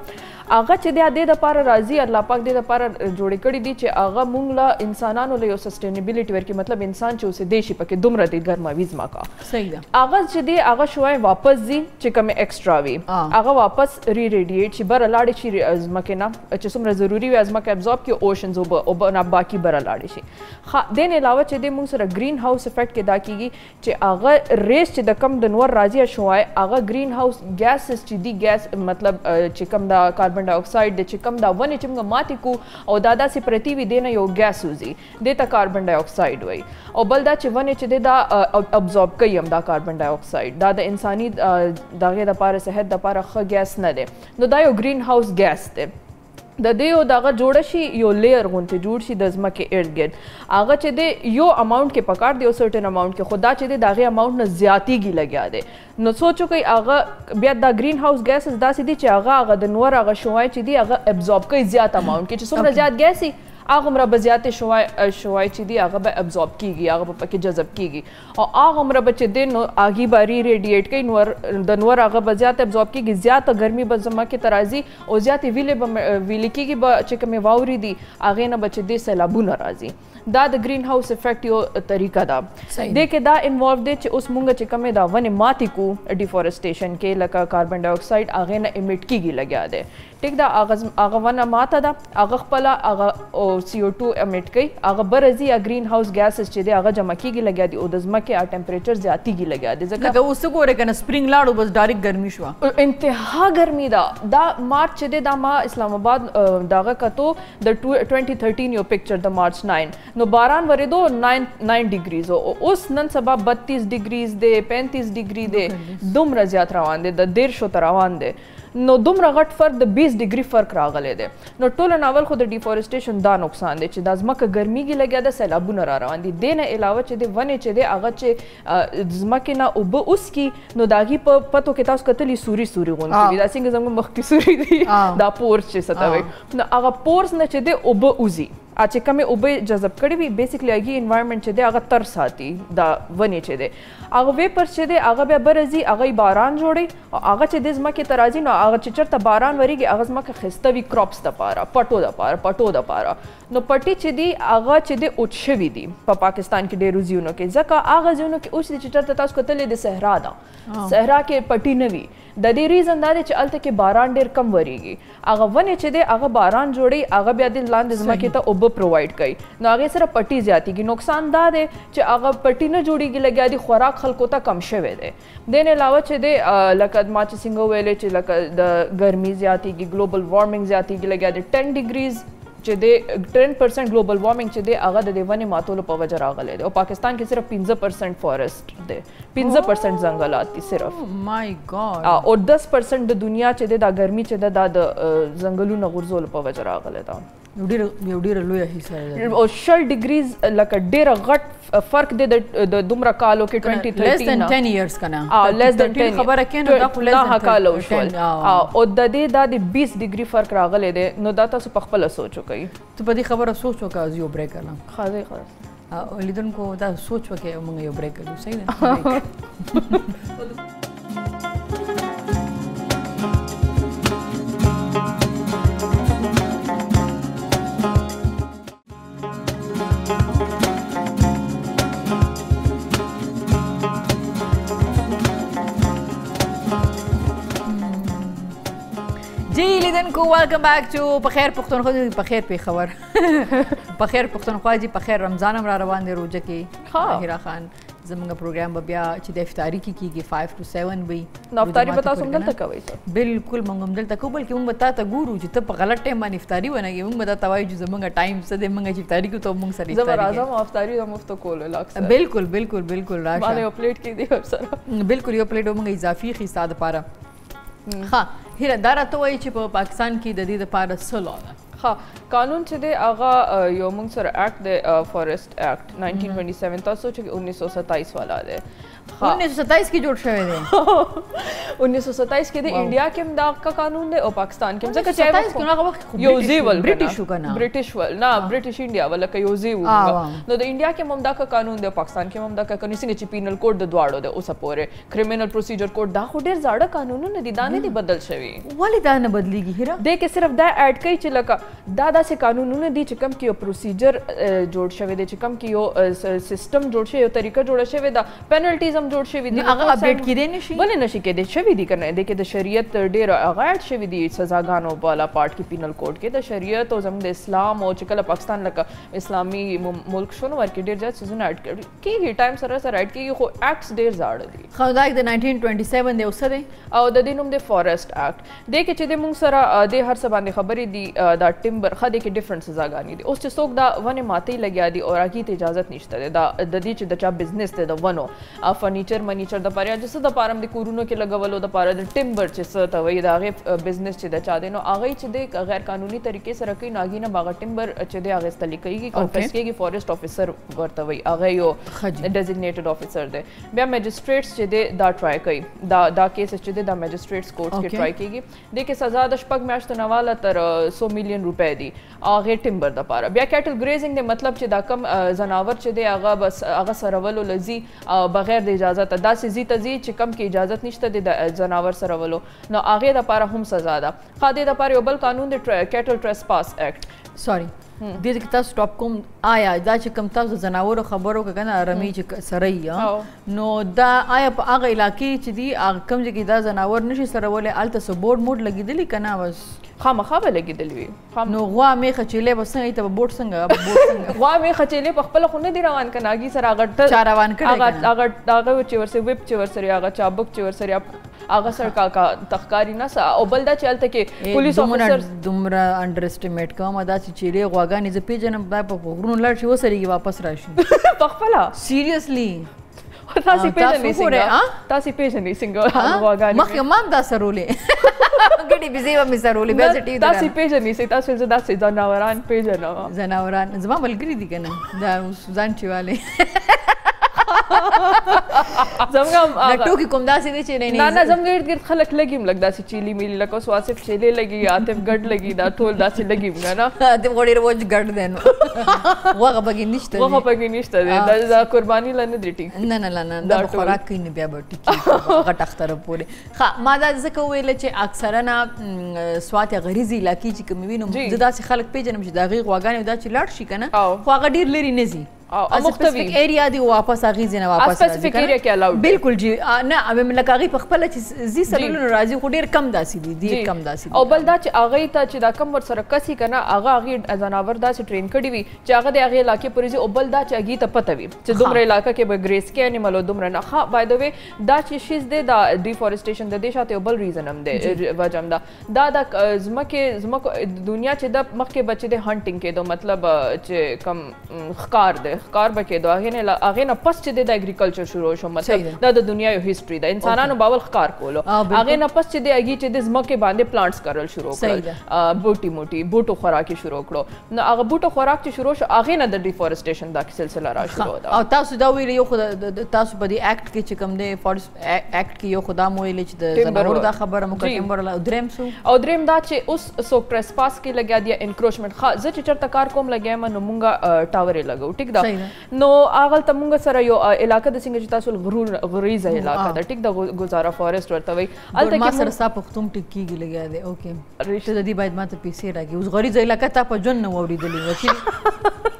هغه چې د دې لپاره راځي الله پاک دې لپاره جوړې کړي دي چې هغه مونږ له انسانانو له یو سسټینیبلټي ورکړي مطلب انسان چې اوسېدی شي پکې دومره د ګرماوي ځمکه صحیح ده هغه چې دی هغه شوی واپس ځي چې کومې ایکسټرا وي هغه واپس ری ریډیټ شي بره لاړې شي ځمکې نه چې څومره ضروري وي ځمکه ابزورب کړي اوشنز اوبه نه باقي بره لاړې شي دې نه علاوه چې دی مونږ سره ګرین هاوس افیکټ کې دا کیږي چې هغه ریس چې د کم د نور راځي شوی هغه ګرین هاوس ګیسز چې دی ګیس مطلب چې کم دا کاربن ډای اکساید د چې کم دا ونې چې موږ ماتې کو او دا داسې پرتی وي دی نه یو ګیس وځي دې ته کاربن ډای اکساید وایي او بل دا چې ونې چې دی دا ابزورب کوي هم دا کاربن ډای اکساید دا د انساني دغې دپاره صحت دپاره ښه ګیس نه دی نو دا یو ګرین هاوس ګیس دی د دې یو دغه جوړه شي یو لیر غونته جوړ شي د ځمکې ارد ګرد هغه چې دی یو اماونټ کې پکار دی یو سرټن اماونټ کې خدا چې دی دغه اماونټ نه زیاتیږي لګیا دی نو سوچو کوي هغه بیا دا ګرین هاوس ګیسز داسې دي چې هغه هغه د نور هغه شوای چې دی هغه ابزورب کوي زیات اماونټ کې چې څومره زیات ګیسي هغه عمره به زیاتې شوای شوای چې دی هغه به ابزورب کیږي هغه به پکې جذب کیږي او هغه عمره به چې دی نو هغې به ری ریډیټ کوي نور د نور هغه به زیات ابزورب کیږي زیاته ګرمي به ځمکې ته راځي او زیاتې ویلې به ویلې کیږي به چې کومې واورې دي هغې نه به چې دی سیلابونه راځي دا د ګرین هاوس افیکټ یو طریقه ده دې کې دا انوالو دی چې اوس مونږ چې کومې دا ونې ماتې کو ډیفورسټیشن کې لکه کاربن ډای اکساید هغې نه امیټ کیږي لګیا دی ټیک ده هغه ونه ماته ده هغه خپله هغه سی او ټو امیټ کوي هغه بره ځي یا ګرین هاوس ګیسز چې دی هغه جمع کیږي لګیا دي او د ځمکې ټمپریچر زیاتیږي لګیا دی ځکه اوس ګورې که نه سپرینګ لاړو بس ډایرکټ ګرمي شوه انتها ګرمي ده دا مارچ چې دی دا ما اسلام آباد دغه کتو د ټوینټي تھرټین یو پکچر د مارچ ناین نو باران ورېدو ناین ناین ډیګریز اوس نن سبا بتیس ډیګریز دی پینتیس ډیګري دی دومره زیات روان دی د دیرشو ته روان دی نو دومره غټ فرق د بیس ډیګري فرق راغلی دی نو ټوله ناول خو د ډیفورسټیشن دا نقصان دی چې دا ځمکه ګرمیږي لګیا ده سیلابونه را روان دي دې نه علاوه چې دی ونې چې دی هغه چې ځمکې نه اوبه اوسکي نو د هغې په پتو کې تاسو کتلي سوري سوري غوندې وي دا څنګه زموږ مخکې سوري دي دا پورس چې څه ته وایي نو هغه پورس نه چې دی اوبه وځي چې کومې اوبه جذب کړي وي بیسیکلی هغې انوایرمنټ چې دی هغه تر ساتي دا ونې چې دی هغه ویپرز چې دی هغه بیا بره ځي هغه یې باران جوړوي او هغه چې دی ځمکې ته راځي نو هغه چې چېرته باران ورېږي هغه ځمکه ښایسته وي کراپس دپاره پټو دپاره پټو دپاره نو پټي چې دي هغه چې دی اوچ شوي دي په پاکستان کې ډېرو ځایونو کې ځکه هغه ځایونو کې اوس دي چې چېرته تاسو کتلې د صحرا ده صحرا کې پټي نه وي د دې ریزن دا دی چې هلته کې باران ډېر کم ورېږي هغه ونې چې دی هغه باران جوړوي هغه بیا د لاندې ځمکې ته اوبه پرووایډ کوي نو هغې سره پټي زیاتېږي نقصان دا دی چې هغه پټي نه جوړېږي لګیا دي خوراک خلکو ته کم شوی دی دې نه علاوه چې دی لکه ما چې څنګه ویلې چې لکه د ګرمي زیاتېږي ګلوبل وارمنګ زیاتېږي لګیا دی ټن ډیګریز چې دی ټن پرسنټ ګلوبل وارمنګ چې دی هغه د دې ونې ماتولو په وجه راغلی دی او پاکستان کې صرف پنځه پرسنټ فارسټ دی پنځه پرسنټ ځنګلات دي صرف مای ګاډ او دس پرسنټ د دنیا چې دی دا ګرمي چې ده دا د ځنګلونو غورځولو په وجه راغلی ده یو ډېره لویه حصه ده او شل ډیګریز لکه ډېره غټ فرق دی د دومره کالو کې ټوینټي تھرټین لیس دین ټن ایئرز که نه لیس دین ټن خبره کې نو دا خو لیس دین کاله وشول او د دې دا د بیس ډیګري فرق راغلی دی نو دا تاسو په خپله سوچ وکئ ته په دې خبره سوچ وکړه زه یو بریک کړم ښه دی ښه لیدونکو دا سوچ وکړئ موږ یو بریک کوو صحیح ده جی لیدونکو ویلکم بیک ټو پخیر پښتونخوا پخیر پیښور پخیر پښتونخوا جی پخیر رمضان هم را روان دی روژه کې طاهره خان زموږ پروګرام به بیا چې د افطاري کې کېږي فایو ټو سیون وي نو افطاري به تاسو هم دلته کوئ بلکل موږ هم دلته کوو بلکې موږ به تا ته ګورو چې ته په غلط ټایم باندې افطاري ونه کوې موږ به تا ته وایو چې زموږ ټایم څه دی موږ چې افطاري کوو ته موږ سره زه به راځم او افطاري به مفته کولو لاکسر بلکل بلکل بلکل راشه ما یو پلیټ کې دی ورسره بلکل یو پلیټ به موږ اضافي اخلي ستا دپاره ښه هیله دا راته وایي چې په پاکستان کې د دې دپاره څه لا ده ښه قانون چې دی هغه یو موږ سره اکټ دی فارسټ اکټ ناینټین ټوینټي سیون تاسو چې انیس سو ستایس والا دی उन्नीस सौ सत्ताईस की जोड़ शवे दे उन्नीस सौ सत्ताईस के दे इंडिया के हम दाग का कानून दे और पाकिस्तान के हम जगह सत्ताईस को ना कब योजीवल ब्रिटिश का ना ब्रिटिश वाल ना ब्रिटिश इंडिया वाला का योजीवल नो द इंडिया के हम दाग का कानून दे पाकिस्तान के हम दाग का कानून सिंगे पिनल कोड द द्वाड़ो दे उस पोरे क्रिमिनल प्रोसीजर कोड दा खुडेर जाड़ा कानून ने दिदाने दी बदल शवी वाली दाने बदलीगी हिरा दे के सिर्फ दा ऐड कई चिलका दादा से कानून ने दी चिकम की प्रोसीजर जोड़ शवे दे चिकम की सिस्टम जोड़ शे तरीका जोड़ शवे दा पेनल्टीज हम जोड़ शवे दी अपडेट की देनी शी बने नशी के दे शवी दी करने दे के द शरीयत डेर अगाड शवी दी सजागानो वाला पार्ट की पिनल कोड के द शरीयत और जम दे इस्लाम और चिकल पाकिस्तान लका इस्लामी मुल्क शोनो वर के डेर जा सीजन ऐड की की टाइम सर सर ऐड की को एक्ट्स डेर जाड़ दी खौदा द नाइनटीन ट्वेंटी सेवन दे उसदे और द दिनुम दे फॉरेस्ट एक्ट दे के चिदे मुंग सरा दे हर सबान दे खबरी दी द टिम्बर खदे के डिफरेंट सजागानी दी उस च सोक दा वने माते लग्या दी और आगी इजाजत निश्ता दे दा द दी च द चा बिजनेस दे द वनो आ फर्नीचर मनीचर द पारे जिस द पारम दे कुरुनो के लगवलो द पारे द टिम्बर च स त वही द आगे बिजनेस च द चा देनो आगे च दे गैर कानूनी तरीके से रखी नागी ना बागा टिम्बर च दे आगे तली कई की कॉन्फिस्केट की फॉरेस्ट ऑफिसर वर्त वही आगे यो डेजिग्नेटेड ऑफिसर दे बे मजिस्ट्रेट्स च दे दा ट्राई कई दा दा केस च दे दा मजिस्ट्रेट्स कोर्ट के ट्राई की दे के सजा द शपग मैच त नवाला तर सौ मिलियन रुपए दी आगे टिम्बर द पारा बे कैटल ग्रेजिंग दे मतलब च दा कम जनावर च दे आगा बस आगा सरवलो लजी बगैर दे इजाजत दा से जी तजी च कम की इजाजत निश्ता दे जनावर सरवलो न आगे द पारा हम सजा दा खादे द पारे ओबल कानून दे कैटल ट्रेसपास एक्ट सॉरी दे के तास स्टॉप कोम आया दा च कम तास जनावर खबरो का कना रमी च सरैया नो दा आया आगा इलाकी च दी कम जगी दा जनावर नशी सरवले आलता सो बोर्ड मोड लगी दिली कना बस खामा खाबे लगी दिलवी नो गवा मे खचेले बस नहीं तब बोर्ड संग बोर्ड संग गवा मे खचेले पखपल खुने दी रवान का नागी सर आगा चारवान कर आगा आगा आगा चेवर से विप चेवर से आगा चाबुक चेवर से आगा सर का का तखकारी ना सा ओबलदा चलते के पुलिस ऑफिसर दुमरा अंडर एस्टिमेट का मदा चेले गवागा नि ज पेजन बा पगुन लड़ shi वसरी की वापस राशि पखपला सीरियसली तासी पेजन नहीं सिंगा तासी पेजन नहीं सिंगा गवागा मख मान दा सरोले गडी बिजेवा मी सरोले बेसिटी तासी पेजन नहीं से तासी ज दासी जनावरान पेजन जनावरान जमा मलगरी दी कना दा जानची वाले जमगा नटो की कुमदा से चले नहीं ना ना जमगा इर्द गिर्द खलक लगी लगदा से चीली मिली लको स्वासिफ चले लगी आतिफ गड लगी दा थोल दा से लगी ना ते गोड़ी रोज गड देन वगा बगी निश्ता वगा बगी निश्ता दे दा कुर्बानी लने दिटी ना ना ना दा खुराक की ने बिया बटी गट अख्तर पूरे खा मादा जको वेले चे अक्सर ना स्वात غریزی لاکی چې کوم وینم زدا چې خلک پیژنم چې دا غي غواګانې دا چې لاړ شي کنه خو هغه ډیر لري نه زی स्पेसिफिक एरिया दी वापस आगी जे ना वापस स्पेसिफिक एरिया के अलाउड बिल्कुल जी ना अब मैं लकागी पखपल जी सरल राजी को ढेर कम दासी दी दी कम दासी او बल دا چې اغه ته چې دا کم ور سره کسي کنه اغه اغه جناور دا چې ټرین کړي وي چې اغه د اغه علاقې پرې او بل دا چې اغه ته پته وي چې دومره علاقې کې به گریس کې انیمل او دومره نه ها بای د وی دا چې شیز د دا ډیفورسټیشن د دې شاته بل ریزن هم دی وجم دا دا د زمکه زمکه دنیا چې د مخکې بچي د هانټینګ کې دو مطلب چې کم خکار ده خکار بکې دو اغه نه اغه نه پس چې د اګریکلچر شروع شو مطلب دا د دنیا یو هیستوري ده انسانانو باول خکار کولو اغه نه پس چې د اغه چې د زمکه باندې پلانټس کرل شروع کړل بوټي موټي بوټو خوراکي شروع کړو نو هغه بوټو خوراک چې شروع شو اغه نه د ډیفورسټیشن دا سلسله را شروع ده او تاسو دا ویل یو خدای تاسو په دې اکټ کې چې کوم دی فورست اکټ کې یو خدای مو ویل چې د زناور دا خبره مو کټمبر لا دریم سو او دریم دا چې اوس سو ټریسپاس کې لګیا دی انکروچمنٹ خا ز چې چرته کار کوم لګیا ما نو مونږه ټاورې لګو ټیک دا نو اغل ته مونږ سره یو علاقې د څنګه چې تاسو غرور غریزه علاقې دا ټیک دا گزاره فورست ورته وي الته کې ما سره صاحب پختوم ټیک کیږي لګیا دی اوکې رښتیا د دې باید ماته پیسې راګي اوس غریزه علاقې ته په جون نو وریدلې وکیل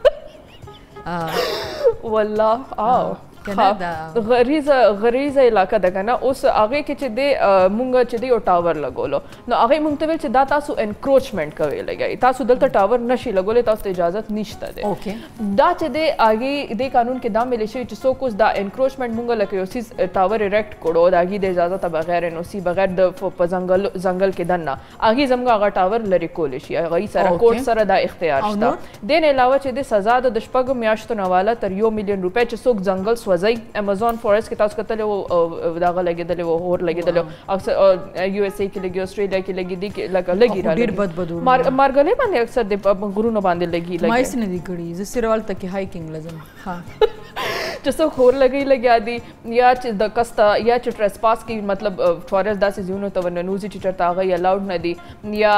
اه والله اه غریزه غریزه علاقه ده کنه اوس هغه کې چې د مونږ چې د یو ټاور لګولو نو هغه مونږ ته ویل چې دا تاسو انکروچمنٹ کوي لګي تاسو دلته ټاور نشي لګولې تاسو ته اجازه نشته ده اوکې دا چې د هغه د قانون کې دا ملي شي چې څوک اوس دا انکروچمنٹ مونږ لکه یو سیس ټاور اریکټ کړو دا هغه د اجازه ته بغیر نو سی بغیر د په ځنګل ځنګل کې دنه هغه زموږ هغه ټاور لري کول شي هغه سره کوټ سره دا اختیار شته دین علاوه چې د سزا د شپږ میاشتو نواله تر یو میلیون روپے چې څوک ځنګل وزي امازون فورست کې تاسو کتل او داغه لګیدل او اور لګیدل اکثر یو اس اے کې لګي استرالیا کې لګي دي لګ لګي را ډیر بد بد مارګلې باندې اکثر د غرونو باندې لګي لګي مایس نه دي کړي ز سیروال تک هایکینګ لازم ها چې څوک هور لګی لګیا دي یا چې د کسته یا چې ټریسپاس کی مطلب فارست داسې ځایونو ته ورننوځي چې چېرته هغه الاؤډ نه دي یا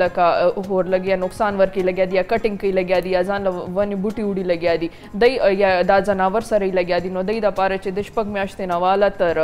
لکه هور لګیا نقصان ورکړي لګیا دي یا کټینګ کوي لګیا دي یا ځان له ونې بوټي وړي لګیا دي دی یا دا ځناور سره یې لګیا دي نو دی دپاره چې د شپږ میاشتې نه واله تر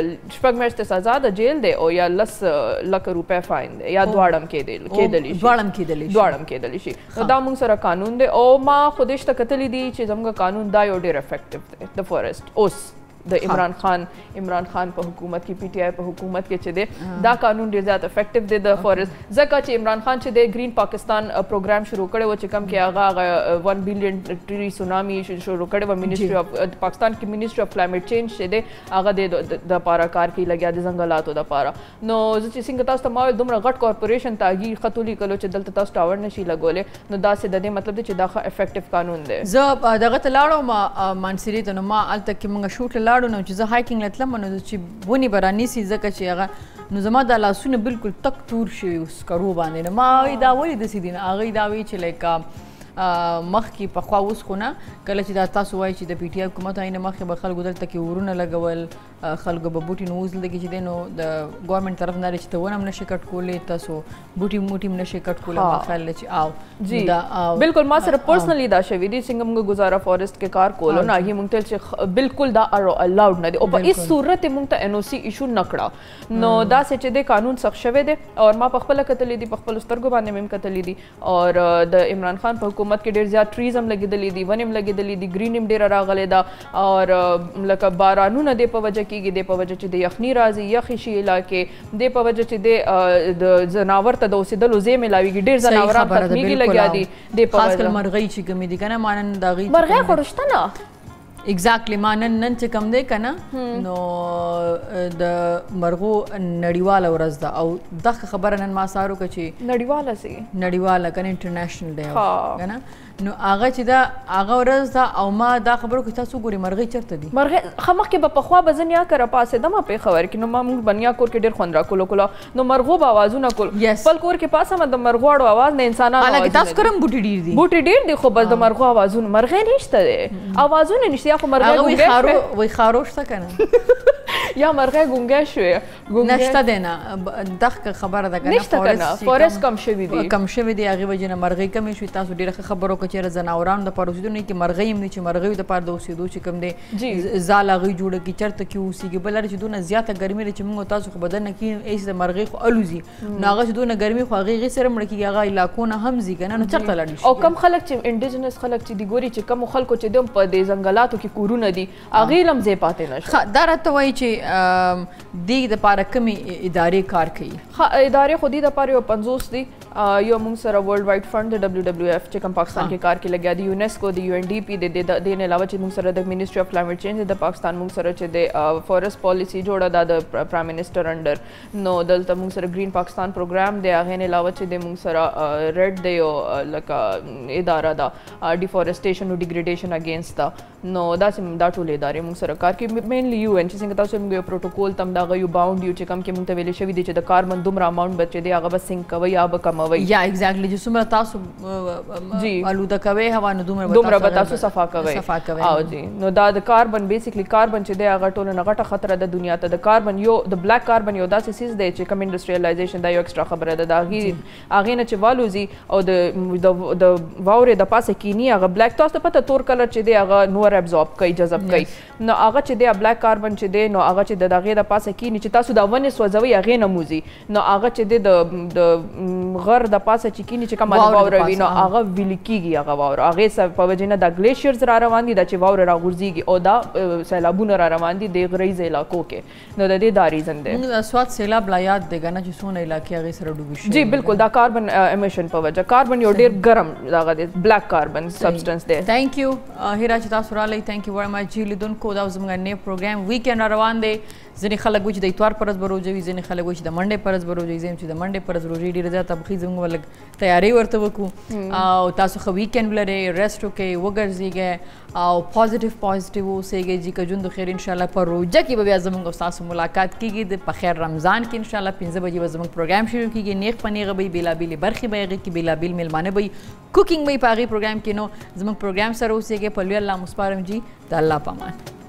شپږ میاشتې سزا د جیل دی او یا لس لکه روپۍ فاین دی یا دواړه هم کېدلی شي دواړه هم کېدلی شي دواړه هم کېدلی شي نو دا موږ سره قانون دی او ما خو دې شته کتلی دي چې زموږ قانون دا یو ډېر افیکټیو دی د فارسټ اوس د عمران خان عمران خان په حکومت کې پی ټی آی په حکومت کې چې دی دا قانون ډېر زیات افیکټیو دی د فارسټ ځکه چې عمران خان چې دی گرین پاکستان پروګرام شروع کړی و چې کوم کې هغه هغه ون بلین ټری سونامي شروع کړی و منسټري اف پاکستان کې منسټري اف کلایمیټ چینج چې دی هغه د دپاره کار کوي لګیا د ځنګلاتو دپاره نو زه چې څنګه تاسو ته ما ویل دومره غټ کارپوریشن ته هغې ښه ولیکلو چې دلته تاسو ټاور نشي لګولی نو داسې د دې مطلب دی چې دا ښه افیکټیو قانون دی زه دغه ته لاړم مانسیري ته نو ما هلته کې موږ شوټ ته لاړو نو چې زه هایکنګ له تلم نو چې ونې به رانیسي ځکه چې هغه نو زما دا لاسونه بالکل تک تور شوي اوس سکرو باندې نو ما هغوی دا ولې داسې دي نو هغوی دا وایي چې لایک مخکې پخوا اوس خو نه کله چې دا تاسو وایي چې د پی ټي آی حکومت آینه مخکې به خلکو دلته کې ورونه لګول خلکو به بوټي نو اوس دلته کې چې دی نو د ګورنمنټ طرف نه دی چې ته ونه هم نشئ کټ کولی تاسو بوټي موټي هم نشئ کټ کولی ما خیال دی چې آو جی بالکل ما سره پرسنلی دا شوي دي څنګه موږ ګزاره فارسټ کې کار کولو نو هغې موږ ته چې بالکل دا الاؤډ نه دی او په هېڅ صورت یې موږ ته این او سی ایشو نه کړه نو داسې چې دی قانون سخت شوی دی او ما پخپله کتلی دي په خپلو سترګو باندې مې هم کتلی دي او د عمران خان په حکومت کې ډېر زیات ټریز هم لګېدلي دي ونې هم لګېدلي دي ګرین هم ډېره راغلې ده او لکه بارانونه دې په وجه کېږي دې په وجه چې د یخني راځي یخې شي علاقې دې په وجه چې دی د ځناور ته د اوسېدلو ځای میلاویږي ډېر ځناوران ختمېږي لګیا دي دې په خاص کل مرغۍ چې کومې دي که نه ما نن د هغې مرغۍ خو شته نه ایگزیکټلی ما نن نن چې کوم دی که نه نو د مرغو نړیواله ورځ ده او دغه خبره نن ما سهار وکړه چې نړیواله سي نړیواله که نه انټرنیشنل دی که نه نو هغه چې دا هغه ورځ ده او ما دا خبره وکړه تاسو ګورئ مرغۍ چېرته دي مرغۍ ښه مخکې به پخوا به زه نیا کره پاڅېدم پېښور کې نو ما موږ به نیا کور کې ډېر خوند راکولو کولو نو مرغو به اوازونه کول خپل کور کې پاسه د مرغو اړو اواز نه انسانانو حالانکې تاسو کره هم بوټي ډېر دي بوټي ډېر دي خو بس د مرغو اوازونه مرغۍ نشته دی اوازونه نشته یا خو مرغۍ وایي خارو شته که نه یا مرغۍ ګونګی شوې نشته دی نه دغه خبره ده که نشته که نه فارسټ کم شوي دي کم شوي دي هغې وجې نه مرغۍ کمې شوې تاسو ډېره ښه خبره وکړه چېرې ځناورانو دپاره اوسېدو نه کې مرغۍ هم دي چې مرغیو دپاره د اوسېدو چې کوم دی ځال هغوی جوړه کړي چېرته کې اوسېږي بل چې دونه زیاته ګرمي ده چې موږ تاسو خو بدن نه کېږي ایسې د مرغۍ خو الوځي نو هغه چې دونه ګرمي خو هغې هغې سره مړه کېږي هغه علاقو نه هم ځي که نه نو چېرته لاړ شي او کم خلک چې انډیجنس خلک چې دي ګوري چې کمو خلکو چې دی په دې ځنګلاتو کې کورونه دي هغې هم ځای پاتې نه شي دا راته وایي چې دې دپاره کومې ادارې کار کوي ښه ادارې خو دې دپاره یو پنځوس دي یو موږ سره ورلډ وایډ فنډ د ډبلیو ډبلیو ایف چې کوم پاکستان کې کار کې لګیا دي یونیسکو د یو این ډي پي د دې نه علاوه چې موږ سره د منسټري اف کلایمیټ چینج د پاکستان موږ سره چې د فارسټ پالیسي جوړه ده د پرایم منسټر انډر نو دلته موږ سره گرین پاکستان پروګرام دی هغې نه علاوه چې د موږ سره ریډ دی یو لکه اداره ده ډیفارسټیشن او ډیګریډیشن اګینسټ ده نو داسې دا ټولې ادارې موږ سره کار کوي مینلی یو این چې څنګه تاسو موږ یو پروټوکول تم دغه یو باونډ یو چې کوم کې موږ ته ویلې شوي دي چې د کاربن دومره اماونټ به چې دی هغه به سینک کوئ یا به کموئ یا ایگزیکټلی چې څومره تاسو جی آلوده کوئ هوا نو دومره به تاسو صفا کوئ او جی نو دا د کاربن بیسیکلی کاربن چې دی هغه ټولو نه غټه خطره ده دنیا ته د کاربن یو د بلیک کاربن یو داسې څیز دی چې کوم انډسټریالایزیشن دا یو ایکسټرا خبره ده د هغې هغې نه چې والوځي او د د واورې د پاسه کینی هغه بلیک تاسو ته پته تور کلر چې دی هغه نور ابزورب کوي جذب کوي نو هغه چې دی بلیک کاربن چې دی نو هغه چې د هغې د پاسه کینی چې تاسو دا ونې سوځوئ هغې نه موځي نو هغه چې دی د غر د پاسه چې کینی چې کومه واوره وي نو هغه ویلې کېږي هغه واوره هغې په وجې نه دا ګلیشیرز را روان دي دا چې واوره راغورځېږي او دا سیلابونه را روان دي د غریزه علاقو کې نو د دې دا ریزن دی موږ د سوات سیلاب لا یاد دی که نه چې څونه علاقې هغې سره ډوبې شوي جی بالکل دا کاربن امیشن په وجه کاربن یو ډېر ګرم دغه دی بلیک کاربن سبسټنس دی تھینک یو هیرا چې تاسو راغلی تھینک یو ویری مچ لیدونکو دا زموږ نی پروګرام ویکینډ را روان دی ځینې خلک وایي چې د اتوار په ورځ به روژه وي ځینې خلک وایي چې د منډې په ورځ به روژه وي ځینې چې د منډې په ورځ روژې ډېره زیاته پخې کې زموږ لږ تیاری ورته وکړو او تاسو ښه ویکینډ ولرئ ریسټ وکړئ وګرځېږئ او پازیټیو پازیټیو اوسېږئ جي که ژوند خیر انشاءالله په روژه کې به بیا زموږ او ستاسو ملاقات کېږي د پخیر رمضان کې انشاءالله پنځه بجې به زموږ پروګرام شروع کېږي نیغ په نیغه به وي بېلابېلې برخې به هغې کې بېلابېل میلمانه به وي کوکینګ به وي په هغې پروګرام کې نو زموږ پروګرام سره اوسېږئ په لوی الله مو سپارم جي د الله په امان